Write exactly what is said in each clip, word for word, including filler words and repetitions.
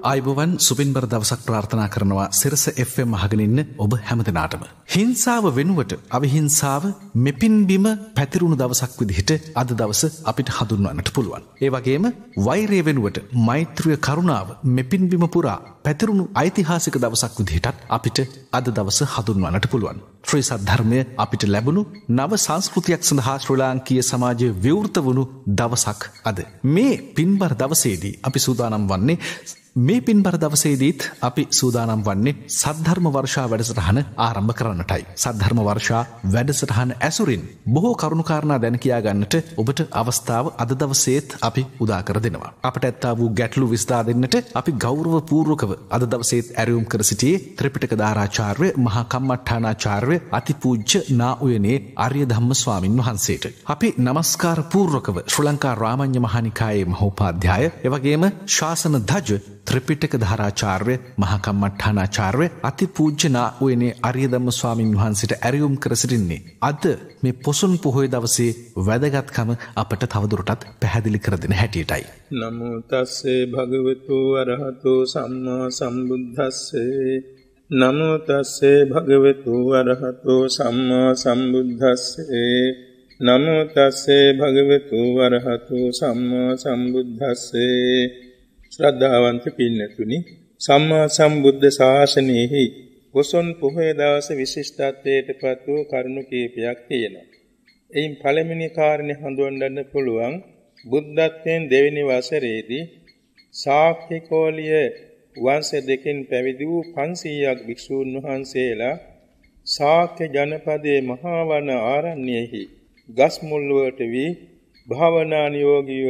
ආයුබෝවන් සුපින්බර දවසක් ප්‍රාර්ථනා කරනවා සිරස එෆ් එම් අහගෙන ඉන්න ඔබ හැමදෙනාටම. හිංසාව වෙනුවට අවිහිංසාව මෙපින් බිම පැතිරුණු දවසක් විදිහට අද දවස අපිට හඳුන්වන්නට පුළුවන්. ඒ වගේම වෛරය වෙනුවට මෛත්‍රිය කරුණාව මෙපින් බිම පුරා පැතිරුණු ඓතිහාසික දවසක් විදිහටත් අපිට අද දවස හඳුන්වන්නට පුළුවන්. ශ්‍රී සද්ධර්මය අපිට ලැබුණු නව සංස්කෘතියක් සඳහා ශ්‍රී ලාංකීය සමාජයේ විවෘත වුණු දවසක් අද. මේ පින්බර දවසේදී අපි සූදානම් වන්නේ මේ පින්බර දවසේදීත් අපි සූදානම් වන්නේ සද්ධර්ම වර්ෂා වැඩසටහන ආරම්භ කරන්නටයි. සද්ධර්ම වර්ෂා වැඩසටහන ඇසුරින් බොහෝ කරුණු කාරණා දැන කියා ගන්නට ඔබට අවස්ථාව අද දවසේත් අපි උදා කර දෙනවා. අපට ඇත්තා වූ ගැටලු විසඳා දෙන්නට අපි ගෞරව පූර්වකව අද දවසේත් ඇරයුම් කර සිටියේ ත්‍රිපිටක ධාරාචාර්ය මහා කම්මඨානාචාර්ය අතිපූජ්‍ය නා උයනේ ආර්ය ධම්ම ස්වාමින් වහන්සේට. අපි නමස්කාර පූර්වකව ශ්‍රී ලංකා රාමඤ්ඤ මහානිකායේ මහෝපාධ්‍යාය එවැගේම ශාසන ධජ ත්‍රිපිටක ධාරාචාර්ය මහා කම්මඨානාචාර්ය අතිපූජ්‍ය නා උයනේ ආර්ය ධම්ම ස්වාමින් වහන්සේට ඇරයුම් කර සිටින්නේ අද මේ පොසොන් පොහොය දවසේ වැදගත්කම අපට තවදුරටත් පැහැදිලි කර දෙන හැටියටයි. නමෝ තස්සේ භගවතු අරහතෝ සම්මා සම්බුද්දස්සේ නමෝ තස්සේ භගවතු අරහතෝ සම්මා සම්බුද්දස්සේ නමෝ තස්සේ භගවතු අරහතෝ සම්මා සම්බුද්දස්සේ. ශ්‍රද්ධාවන්ත පින්නතුනි, සම්මා සම්බුද්ධ ශාසනයෙහි පොසොන් පොහොය දවස විශිෂ්ටත්වයට පත් වූ කරුණු කීපයක් තියෙනවා. එයින් පළවෙනි කාරණේ හඳුන්වන්න පුළුවන් බුද්ධත්වයෙන් දෙවෙනි වසරේදී ශාක්‍ය කෝලිය වංශ දෙකෙන් පැවිදි වූ පන්සීයක් භික්ෂූන් වහන්සේලා ශාක්‍ය ජනපදයේ මහා වන ආරණ්‍යයෙහි ගස් මුල් වලට වී භාවනා නියෝගීව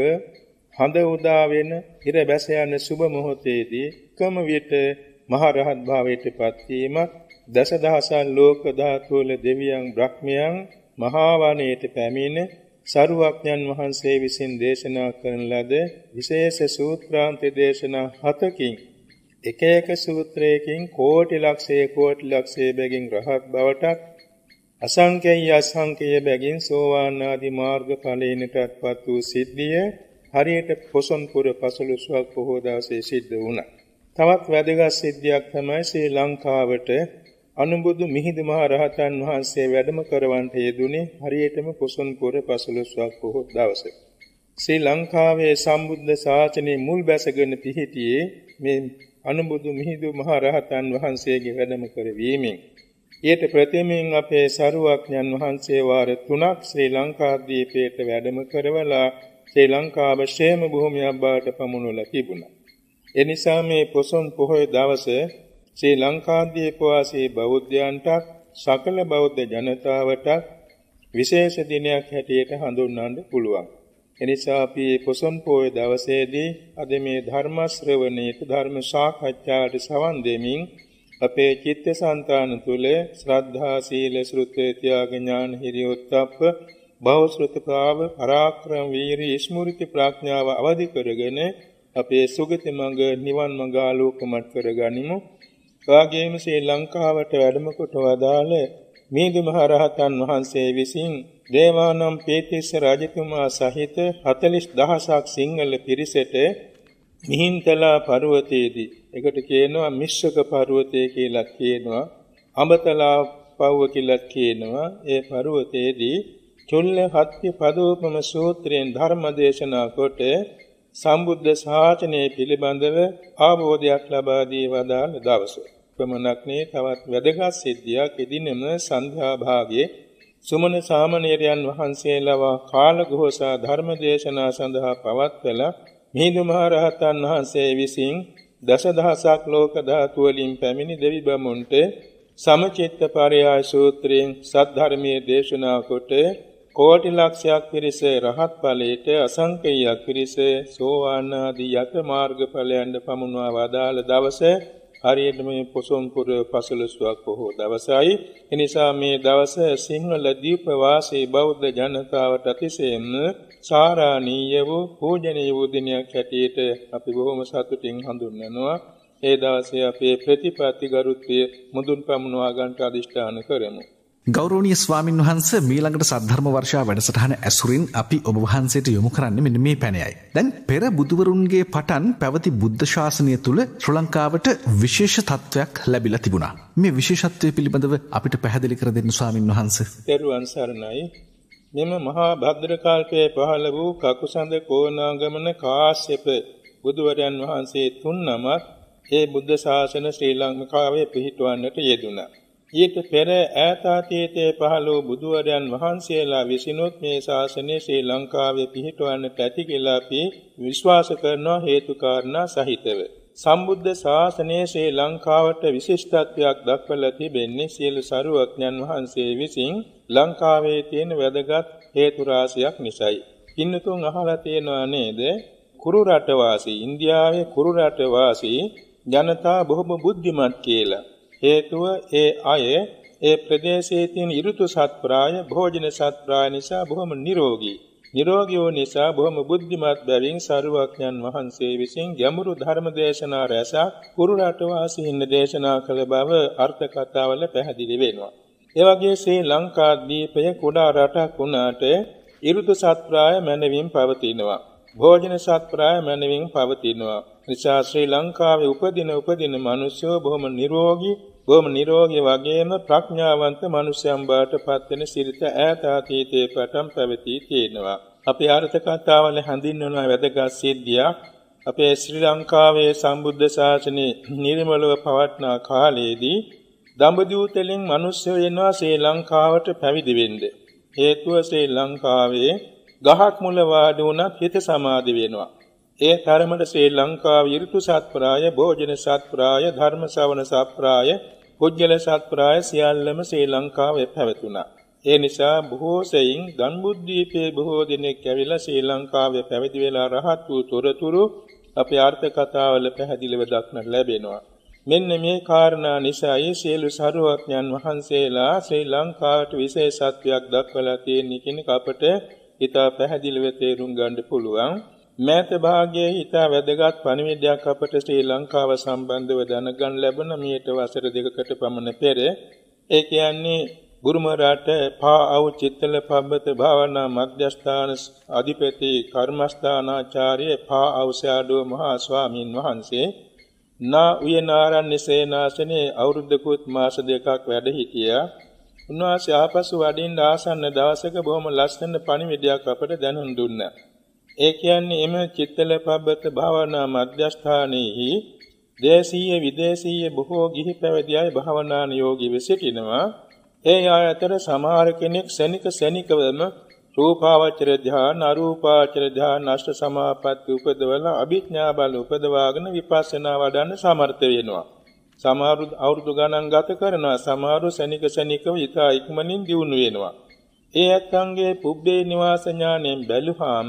හඳ උදා වෙන ඉර බැස යන සුබ මොහොතේදී කම විට මහ රහත් භාවයට පත් වීමත් දසදහසක් ලෝක ධාතු වල දෙවියන් බ්‍රහ්මයන් මහා වනයේට පැමිණ සරුවඥන් වහන්සේ විසින් දේශනා කරන ලද විශේෂ සූත්‍රාන්ත දේශනා හතකින් එක එක සූත්‍රයකින් කෝටි ලක්ෂයේ කෝටි ලක්ෂයේ බැගින් රහත් බවටත් අසංඛ්‍යය අසංඛ්‍යය බැගින් සෝවාන් ආදී මාර්ග ඵලයටපත් වූ සිද්ධිය හරියට පොසොන් පුර පසළොස්වක පොහොය දවසේ සිද්ධ වුණා. තවත් වැදගත් සිද්ධියක් තමයි ශ්‍රී ලංකාවට අනුබුදු මිහිඳු මහ රහතන් වහන්සේ වැඩම කරවන්නට යෙදුනේ හරියටම පොසොන් පුර පසළොස්වක පොහොය දවසේ. ශ්‍රී ලංකාවේ සම්බුද්ධ ශාසනයේ මුල් බැසගෙන පිහිටියේ මේ අනුබුදු මිහිඳු මහ රහතන් වහන්සේගේ වැඩම කරවීමෙන්. ඊට ප්‍රථමයෙන් අපේ සරුවඥන් වහන්සේ වාර තුනක් ශ්‍රී ලංකාද්වීපයට වැඩම කරවලා ශ්‍රී ලංකාව ශේම භූමියක් බවට පමුණුවලා තිබුණා. ඒ නිසා මේ පොසොන් පොහොය දවස ශ්‍රී ලංකාද්වීප වාසී බෞද්ධයන්ට සකල බෞද්ධ ජනතාවට විශේෂ දිනයක් හැටියට හඳුන්වන්න පුළුවන්. ඒ නිසා අපි පොසොන් පොහොය දවසේදී අද මේ ධර්ම ශ්‍රවණයට ධර්ම සාකච්ඡාට සවන් දෙමින් අපේ චිත්තසංතාන තුල ශ්‍රද්ධා සීල ශ්‍රුති ත්‍යාග ඥාන හිරියොත්ප්ප බෞද්ධත්වව පරාක්‍රම වීරි ස්මෘති ප්‍රඥාව අවදි කරගෙන අපේ සුගති මඟ නිවන් මඟ ආලෝකමත් කරගනිමු. එවාගෙම ශ්‍රී ලංකාවට වැඩම කොට වදාළ මිහිඳු මහ රහතන් වහන්සේ විසින් දේවානම් පීතිස්ස රජතුමා සහිත හතළිස් දහසක් සිංහල පිරිසට මිහින්තලා පර්වතයේදී, ඒකට කියනවා මිශ්‍රක පර්වතය කියලා කියනවා, අඹතලා පව්ව කියලා කියනවා. ඒ පර්වතයේදී චුල්ල හත්ති පදෝපම සූත්‍රයෙන් ධර්ම දේශනා කොට සම්බුද්ධ ශාසනය පිළිබඳව අවබෝධයක් ලබා දී වදාළ දවස. ප්‍රමණක් නේ තවත් වැදගත් සිද්ධියක් එදිනම සන්ධ්‍යා භාගයේ සුමන සාමණේරයන් වහන්සේලා කාලඝෝෂා ධර්ම දේශනා සඳහා පවත්වලා මිහිඳු මහ රහතන් වහන්සේ විසින් දසදහසක් ලෝක ධාතු වලින් පැමිණි දෙවි බමුණට සමචිත්ත පරයාය සූත්‍රයෙන් සද්ධර්මයේ දේශනා කොට කෝටි ලක්ෂයක් පිරිස රහත් ඵලයට අසංකේයයක් පිරිස සෝවාන් ආදී යත මාර්ග ඵලයන්ට පමුණවා වදාළ දවස හරියට මේ පොසොන් පුර පසළොස්වක පොහොය දවසයි. එනිසා මේ දවස සිංහල දීප වාසී බෞද්ධ ජනතාවට අතිශයින්ම සාරාණීය වූ පූජනීය වූ දිනයක් හැටියට අපි බොහොම සතුටින් හඳුන්වනවා. ඒ දවසේ අපේ ප්‍රතිපත්ති ගරුත්වය මුදුන් පමුණවා ගන්නට අදිෂ්ඨාන කරමු. ගෞරවනීය ස්වාමින් වහන්සේ මීළඟට සද්ධර්ම වර්ෂා වැඩසටහන ඇසුරින් අපි ඔබ වහන්සේට යොමු කරන්නේ මෙන්න මේ පැනයයි. දැන් පෙර බුදුවරුන්ගේ පටන් පැවති බුද්ධ ශාසනය තුල ශ්‍රී ලංකාවට විශේෂ තත්වයක් ලැබිලා තිබුණා. මේ විශේෂත්වය පිළිබඳව අපිට පැහැදිලි කර දෙන්න ස්වාමින් වහන්සේ. පෙරුවන් සරණයි. මෙම මහා භද්‍ර කල්පයේ පහළ වූ කකුසඳ කෝණාගමන කාශ්‍යප බුදුවරයන් වහන්සේ තුන් නමක් ඒ බුද්ධ ශාසන ශ්‍රී ලංකාවේ පිහිටවන්නට යෙදුණා. ඊට පෙර ඈත අතීතයේ පහළ වූ බුදුවරයන් වහන්සේලා විසිනුත් මේ ශාසනය ශ්‍රී ලංකාවේ පිහිටවන්නට ඇති කියලා අපි විශ්වාස කරනවා හේතු කාරණා සහිතව. සම්බුද්ධ ශාසනයේ ශ්‍රී ලංකාවට විශිෂ්ටත්වයක් දක්වලා තිබෙන්නේ සියලු සරුවඥන් වහන්සේ විසින් ලංකාවේ තියෙන වැදගත් හේතු රාශියක් නිසායි. පින්නතුන් අහලා තියෙනවා නේද? කුරු රට වාසී ඉන්දියාවේ කුරු රට වාසී ජනතා බොහොම බුද්ධිමත් කියලා. හේතුව ඒ අය ඒ ප්‍රදේශයේ තියෙන ඍතු සත්ප්‍රාය භෝජන සත්ප්‍රාය නිසා බොහොම නිරෝගී. නිරෝගී වූ නිසා බොහොම බුද්ධිමත් බැවින් සරුවඥන් වහන්සේ විසින් ගැඹුරු ධර්ම දේශනා රැසක් කුරු රට වාසීන් දේශනා කළ බව අර්ථ කතාවල පැහැදිලි වෙනවා. ඒ වගේ ශ්‍රී ලංකා දීපය කුඩා රටක් වුණාට ඍතු සත්ප්‍රාය මැනවින් පවතිනවා. භෝජන සත්ප්‍රාය මැනවින් පවතිනවා. නිසා ශ්‍රී ලංකාවේ උපදින උපදින මිනිස්සු බොහොම නිරෝගී බොහොම නිරෝගී වගේම ප්‍රඥාවන්ත මිනිසයන් බවට පත් වෙන සිරිත ඈත අතීතයේ පටන් පැවතී තියෙනවා. අපේ අර්ථ කතාවල හඳින්වන වැදගත් සිද්ධියක් අපේ ශ්‍රී ලංකාවේ සම්බුද්ධ ශාසනයේ නිර්මලව පවත්නා කාලයේදී දඹදිව තෙලින් මිනිස්සු එනවා ශ්‍රී ලංකාවට පැවිදි වෙන්න. හේතුව ශ්‍රී ලංකාවේ ගහක් මුල වාඩි වුණත් හිත සමාධි වෙනවා. ඒ තරමට ශ්‍රී ලංකාවේ ඍතු සත්ප්‍රාය, භෝජන සත්ප්‍රාය, ධර්ම ශ්‍රවණ සත්ප්‍රාය, පුජ්‍යල සත්ප්‍රාය සියල්ලම ශ්‍රී ලංකාවේ පැවතුණා. ඒ නිසා බොහෝ සෙයින් ගම්බුද්දීපේ බොහෝ දිනෙක ඇවිල්ලා ශ්‍රී ලංකාවේ පැවිදි වෙලා රහත් වූ තොරතුරු අපේ අර්ථ කතාවල පැහැදිලිව දක්නට ලැබෙනවා. මෙන්න මේ කාරණා නිසායි සියලු සරුවඥන් වහන්සේලා ශ්‍රී ලංකාවට විශේෂත්වයක් දක්වලා තියෙන කෙනෙක් අපට ඉතා පැහැදිලිව තේරුම් ගන්න පුළුවන්. මෑත භාගයේ ඉතා වැදගත් පණිවිඩයක් අපට ශ්‍රී ලංකාව සම්බන්ධව දැනගන්න ලැබුණ මීට වසර දෙකකට පමණ පෙර. ඒ කියන්නේ බුරුම රට පාඅව් චිත්තල පබ්බත භාවනා මධ්‍යස්ථාන අධිපති කර්මස්ථානාචාර්ය පාඅව් සෑඩෝ මහා ස්වාමීන් වහන්සේ නා උයනාරණ්‍ය සේනාසනේ අවුරුද්දකුත් මාස දෙකක් වැඩ හිටියා. උන්වහන්සේ ආපසු වඩින්න ආසන්න දවසක බොහොම ලස්සන පණිවිඩයක් අපට දැනුම් දුන්නා. ඒ කියන්නේ එම චිත්තල පබ්බත භාවනා මධ්‍යස්ථානයේහි දේශීය විදේශීය බොහෝ ගිහි පැවිදි අය භාවනා නියෝගීව සිටිනවා. ඒ අය අතර සමහර කෙනෙක් ශනික ශනිකවම රූපාවචර ධ්‍යාන, අරූපාවචර ධ්‍යාන, අෂ්ට සමාපatti උපදවල අභිඥා බල උපදවාගෙන විපස්සනා වඩන්න සමර්ථ වෙනවා. සමහරු අවුරුදු ගණන් ගත කරනවා, සමහරු ශනික ශනිකව ඉතා ඉක්මනින් දියුණු වෙනවා. ඒ ඇත්තන්ගේ පුබ්බේ නිවාස ඥාණයෙන් බැලුවාම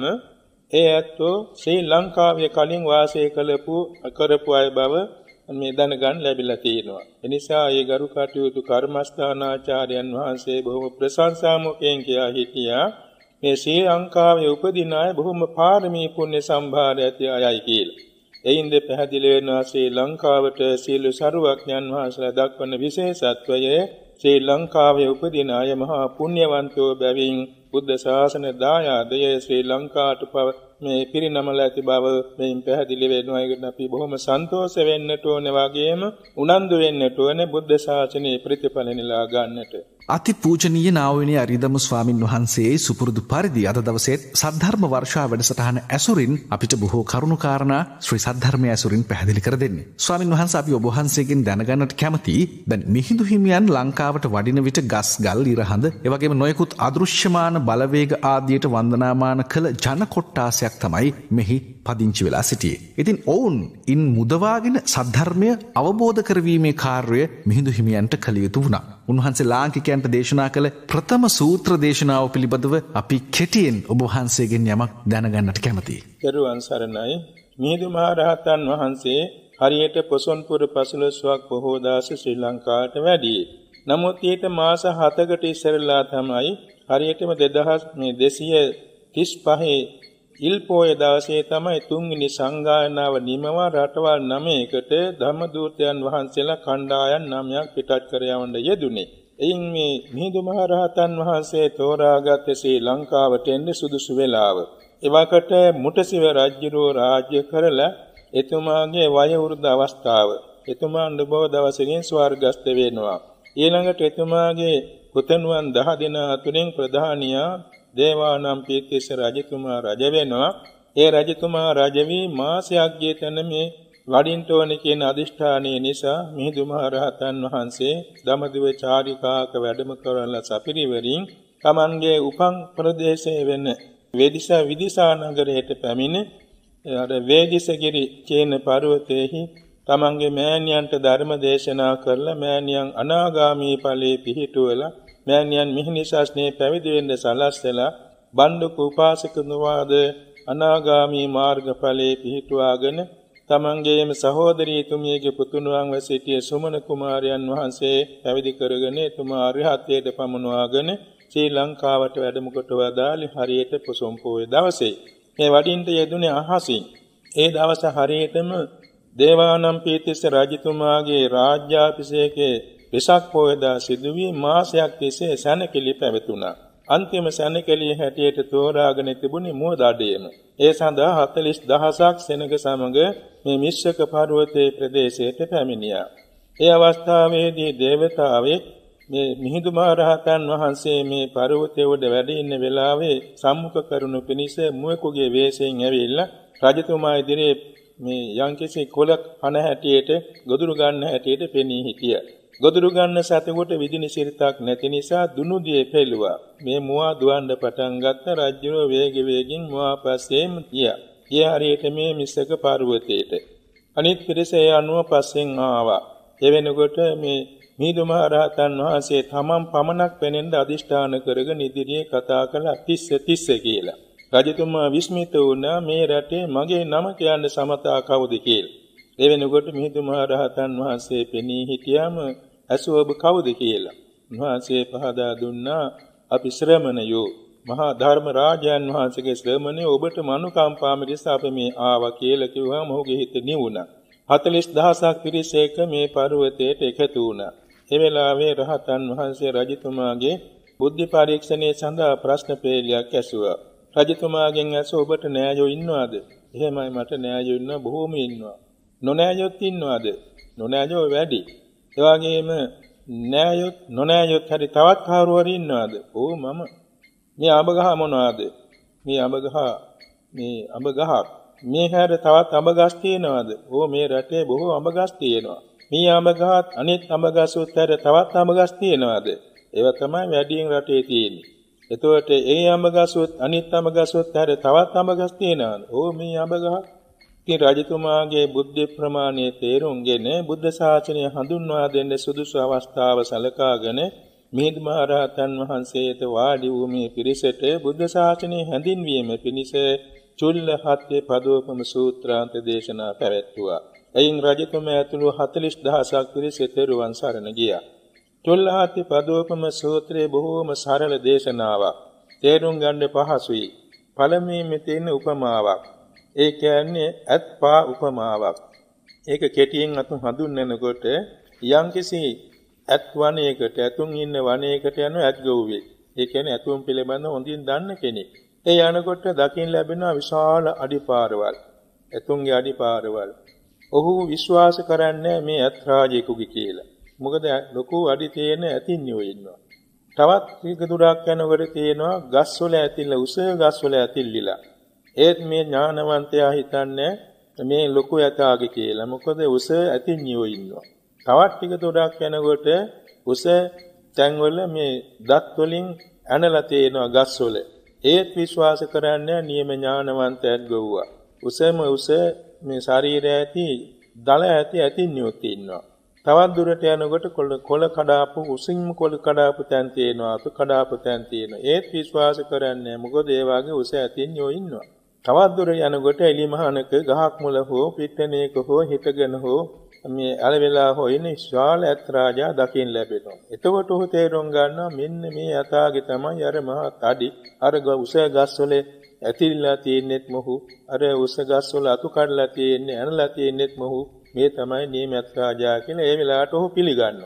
ඒ ඇත්තෝ ශ්‍රී ලංකාවේ කලින් වාසය කළපු කරපු අය බව මේ දැනගන්න ලැබිලා තියෙනවා. එනිසා ඒ ගරු කටයුතු කර්මස්ථානාචාර්යයන් වහන්සේ බොහොම ප්‍රශංසා මුඛයෙන් කියා හිටියා මේ ශ්‍රී ලංකාවේ උපදින අය බොහොම පාරමී පුණ්‍ය සම්භාර ඇති අයයි කියලා. එයින්ද පැහැදිලි වෙනවා ශ්‍රී ලංකාවට සීල සරුවඥන් වහන්සේලා දක්වන විශේෂත්වය ශ්‍රී ලංකාවේ උපදින අය මහා පුණ්‍යවන්තෝ බැවින් බුද්ධ ශාසන දායාදය ශ්‍රී ලංකාවට පව මේ පිරිනමල ඇති බව මෙයින් පැහැදිලි වෙනවා. ඒකට අපි බොහොම සන්තෝෂ වෙන්නට ඕනේ වගේම උනන්දු වෙන්නට ඕනේ බුද්ධ ශාසනයේ ප්‍රතිඵල නෙලා ගන්නට. අති පූජනීය නාවුණේ අරිදම ස්වාමින් වහන්සේ සුපුරුදු පරිදි අද දවසේ සද්ධර්ම වර්ෂා වැඩසටහන ඇසුරින් අපිට බොහෝ කරුණු කාරණා ශ්‍රී සද්ධර්මය ඇසුරින් පැහැදිලි කර දෙන්නේ. ස්වාමින් වහන්සේ අපි ඔබ වහන්සේගෙන් දැනගන්නට කැමතියි දැන් මිහිඳු හිමියන් ලංකාවට වඩින විට ගස් ගල් ඉරහඳ එවැගේම නොයෙකුත් අදෘශ්‍යමාන බලවේග ආදියට වන්දනාමාන කළ ජන කොට්ටාසයක් තමයි මෙහි පදිංචි වෙලා සිටියේ. ඉතින් ඔවුන් ඉන් මුදවාගෙන සද්ධර්මය අවබෝධ කරවීමේ කාර්යය මිහිඳු හිමියන්ට කළ යුතු වුණා. උන්වහන්සේ ලාංකිකයන්ට දේශනා කළ ප්‍රථම සූත්‍ර දේශනාව පිළිබඳව අපි කෙටියෙන් ඔබ වහන්සේගෙන් යමක් දැනගන්නට කැමතියි. පෙරුවන් සරණයි. මිහිඳු මහ රහතන් වහන්සේ හරියට පොසොන්පුර පසළොස්වක් බොහෝ දාස ශ්‍රී ලංකාවට වැඩියේ. නමුත් ඊට මාස හතකට ඉස්සරලා තමයි හරියටම දෙදහස් මේ දෙසිය තිස් පහේ ඉල්පෝය දවසේ තමයි තුන්වෙනි සංගායනාව නිමව රටවල් නවයකට ධම්මදූතයන් වහන්සේලා කණ්ඩායම් නවයක් පිටත් කර යවන්න යෙදුනේ. එයින් මේ මිහිඳු මහ රහතන් වහන්සේ තෝරාගත් ශ්‍රී ලංකාවට එන්න සුදුසු වෙලාව. එවකට මුටසිව රජුරෝ රාජ්‍ය කරලා එතුමාගේ වය වෘද්ධ අවස්ථාව. එතුමා අනුභව දවසකින් ස්වර්ගස්ත වෙනවා. ඊළඟට එතුමාගේ පුතණුවන් දහ දෙනා අතුරින් ප්‍රධානියා දේවානම්පියතිස්ස රජතුමා රජ වෙනවා. ඒ රජතුමා රජ වී මාසයක් ගිය තැන මේ වඩින්න ඕනේ කියන අදිෂ්ඨානය නිසා මිහිඳු මහ රහතන් වහන්සේ දඹදිව චාරිකාක වැඩම කරලා සපිරිවරින් තමන්ගේ උපන් ප්‍රදේශයේ වෙන වේදිසා විදිසා නගරයට පැමිණ අර වේදිසගිරි කියන පර්වතයේහි තමන්ගේ මෑණියන්ට ධර්ම දේශනා කරලා මෑණියන් අනාගාමී ඵලයේ පිහිටුවලා මෑණියන් මිහිනිසස්නේ පැවිදි වෙන්න සලස්සලා බණ්ඩුක උපාසකතුමාද අනාගාමී මාර්ගඵලයේ පිහිටුවාගෙන තමන්ගේම සහෝදරී තුමියගේ පුතුණුවන් ව සිටිය සුමන කුමාරයන් වහන්සේ පැවිදි කරගෙන එතුමා අරිහත්ත්වයට පමුණවාගෙන ශ්‍රී ලංකාවට වැඩම කොට වදාළේ හරියට පොසොන් පොහොය දවසේ. මේ වඩින්ට යෙදුනේ අහසින්. ඒ දවස හරියටම දේවානම්පියතිස්ස රජතුමාගේ රාජ්‍යාභිෂේකයේ වෙසක් පොහොයදා සිදුවී මාසයක් තිස්සේ සැනකෙළි පැවතුණා. අන්තිම සැනකෙළිය හැටියට තෝරාගෙන තිබුණේ මුවදඩියම. ඒ සඳහා හතළිස් දහසක් සෙනග සමග මේ මිශ්‍රක පර්වතයේ ප්‍රදේශයට පැමිණියා. ඒ අවස්ථාවේදී දේවතාවෙක් මේ මිහිඳු මහ රහතන් වහන්සේ මේ පර්වතයේ උඩ වැඩ ඉන්න වෙලාවේ සම්මුඛ කරුණු පිණිස මුවෙකුගේ වේශයෙන් ඇවිල්ලා රජතුමා ඉදිරියේ මේ යම්කිසි කොලක් හන හැටියට ගොදුරු ගන්න හැටියට පෙනී හිටියා. ගොදුරු ගන්න සතෙකුට විදින සිරිතක් නැති නිසා දුනුදියේ පෙළුවා. මේ මුවා දුවන්න පටන් ගත්ත රජුව වේග වේගින් මුවා පස්සෙම ගියා. ගිය හරියට මේ මිස්සක පර්වතයට. අනිත් පිරිස ඒ අනුව පස්සෙන් ආවා. ඒ වෙනකොට මේ මිහිඳු මහ රහතන් වහන්සේ තමන් පමණක් පෙනෙන්න අදිෂ්ඨාන කරගෙන ඉදිරියේ කතා කළා තිස්ස තිස්ස කියලා. රජතුමා විස්මිත වුණා මේ රටේ මගේ නම කියන්න සමතා කවුද කියලා. ඒ වෙනකොට මිහිඳු මහ රහතන් වහන්සේ පෙනී හිටියාම ඇසුව ඔබ කවුද කියලා. උන්වහන්සේ පහදා දුන්නා අපි ශ්‍රමණයෝ මහා ධර්ම රාජයන් වහන්සේගේ ශ්‍රමණයෝ ඔබට මනුකම්පාව නිසා අපි මේ ආවා කියලා කිව්වම ඔහුගේ හිත නිවුණා. හතළිස් දහසක් පිරිස එක මේ පර්වතයට එකතු වුණා. ඒ වෙලාවේ රහතන් වහන්සේ රජතුමාගේ බුද්ධි පරීක්ෂණයේ සඳහා ප්‍රශ්න පෙළියක් ඇසුවා. රජතුමාගෙන් ඇසුව ඔබට නෑයෝ ඉන්නවද? එහෙමයි මට නෑයෝ ඉන්නවා බොහෝම ඉන්නවා. නොනෑයොත් ඉන්නවද? නොනෑයෝ වැඩි. ඒ වගේම නෑයොත් නොනෑයොත් හරි තවත් කවුරු හරි ඉන්නවද? ඕ මම. මේ අඹ ගහ මොනවද? මේ අඹ ගහ මේ අඹ ගහක්. මේ හැර තවත් අඹ ගස් තියෙනවද? ඕ මේ රටේ බොහෝ අඹ ගස් තියෙනවා. මේ අඹ ගහත් අනිත් අඹ ගස්වල තවත් අඹ ගස් තියෙනවද? ඒවා තමයි වැඩියෙන් රටේ තියෙන්නේ. එතකොට ඒ අඹ ගස්වල අනිත් අඹ ගස්වල තවත් අඹ ගස් තියෙනවද? ඕ මේ අඹ ගහ. ඉතින් රජතුමාගේ බුද්ධි ප්‍රමාණය තේරුම්ගෙන බුද්ධ ශාසනය හඳුන්වා දෙන්න සුදුසු අවස්ථාව සලකාගෙන මිහිඳු මහ රහතන් වහන්සේට වාඩි වූ මේ පිරිසට බුද්ධ ශාසනය හැඳින්වීම පිණිස චුල්ලහත්ථ පදෝපම සූත්‍රාන්ත දේශනා පැවැත්වුවා. එයින් රජතුමා ඇතුළු හතළිස් දහසක් පිරිස තෙරුවන් සරණ ගියා. චුල්ලහත්ථ පදෝපම සූත්‍රයේ බොහෝම සරල දේශනාවක්. තේරුම් ගන්න පහසුයි. පළමුවෙන් තියෙන උපමාවක්. ඒ කියන්නේ අත්පා උපමාවක්. ඒක කෙටියෙන් අතුන් හඳුන්වනකොට යම්කිසි ඇත් වනයේකට ඇතුන් ඉන්න වනයේකට යන ඇත් ගොව්වෙක්. ඒ කියන්නේ ඇතුන් පිළිබඳ හොඳින් දන්න කෙනෙක්. ඒ යනකොට දකින්න ලැබෙන විශාල අඩිපාරවල්. ඇතුන්ගේ අඩිපාරවල්. ඔහු විශ්වාස කරන්නේ මේ ඇත් රාජයෙකුගේ කියලා. මොකද ලොකු අඩි තියෙන ඇතින්යෝ ඉන්නවා. තවත් ටික දුරක් යනකොට තියෙනවා ගස්වල ඇතිල්ල උස ගස්වල ඇතිල්ලිලා. ඒත් මේ ඥානවන්තයා හිතන්නේ මේ ලොකු යතාගේ කියලා. මොකද උස ඇතින්යෝ ඉන්නවා. තවත් ටික දුරක් යනකොට උස තැන්වල මේ දත් වලින් ඇනලා තියෙනවා ගස්වල. ඒත් විශ්වාස කරන්නේ නියම ඥානවන්තයෙක් ගොව්වා. උසම උස මේ ශරීරය ඇති දල ඇති ඇතින්යෝ ඉන්නවා. තවත් දුරට යනකොට කොළ කොළ කඩාපු උසින්ම කොළ කඩාපු තැන් තියෙනවා. අතු කඩාපු තැන් තියෙනවා. ඒත් විශ්වාස කරන්නේ මොකද ඒ වගේ උස ඇතින්යෝ ඉන්නවා. තවත් දුර යනකොට එලිමහනක ගහක් මුල හෝ පිට්ටනයක හෝ හිටගෙන හෝ මේ අලවෙලා හොයින විශාල ඇත් රාජා දකින්න ලැබෙනවා. එතකොට ඔහු තේරුම් ගන්නවා මෙන්න මේ යථාගේ තමයි අර මහා තඩි අර උස ගස්වල ඇතිරිලා තියෙන්නේත් මොහු අර උස ගස්වල අතු කඩලා තියෙන්නේ ඇනලා තියෙන්නේත් මොහු මේ තමයි නියම ඇත් රාජා කියලා ඒ වෙලාවට ඔහු පිළිගන්නවා.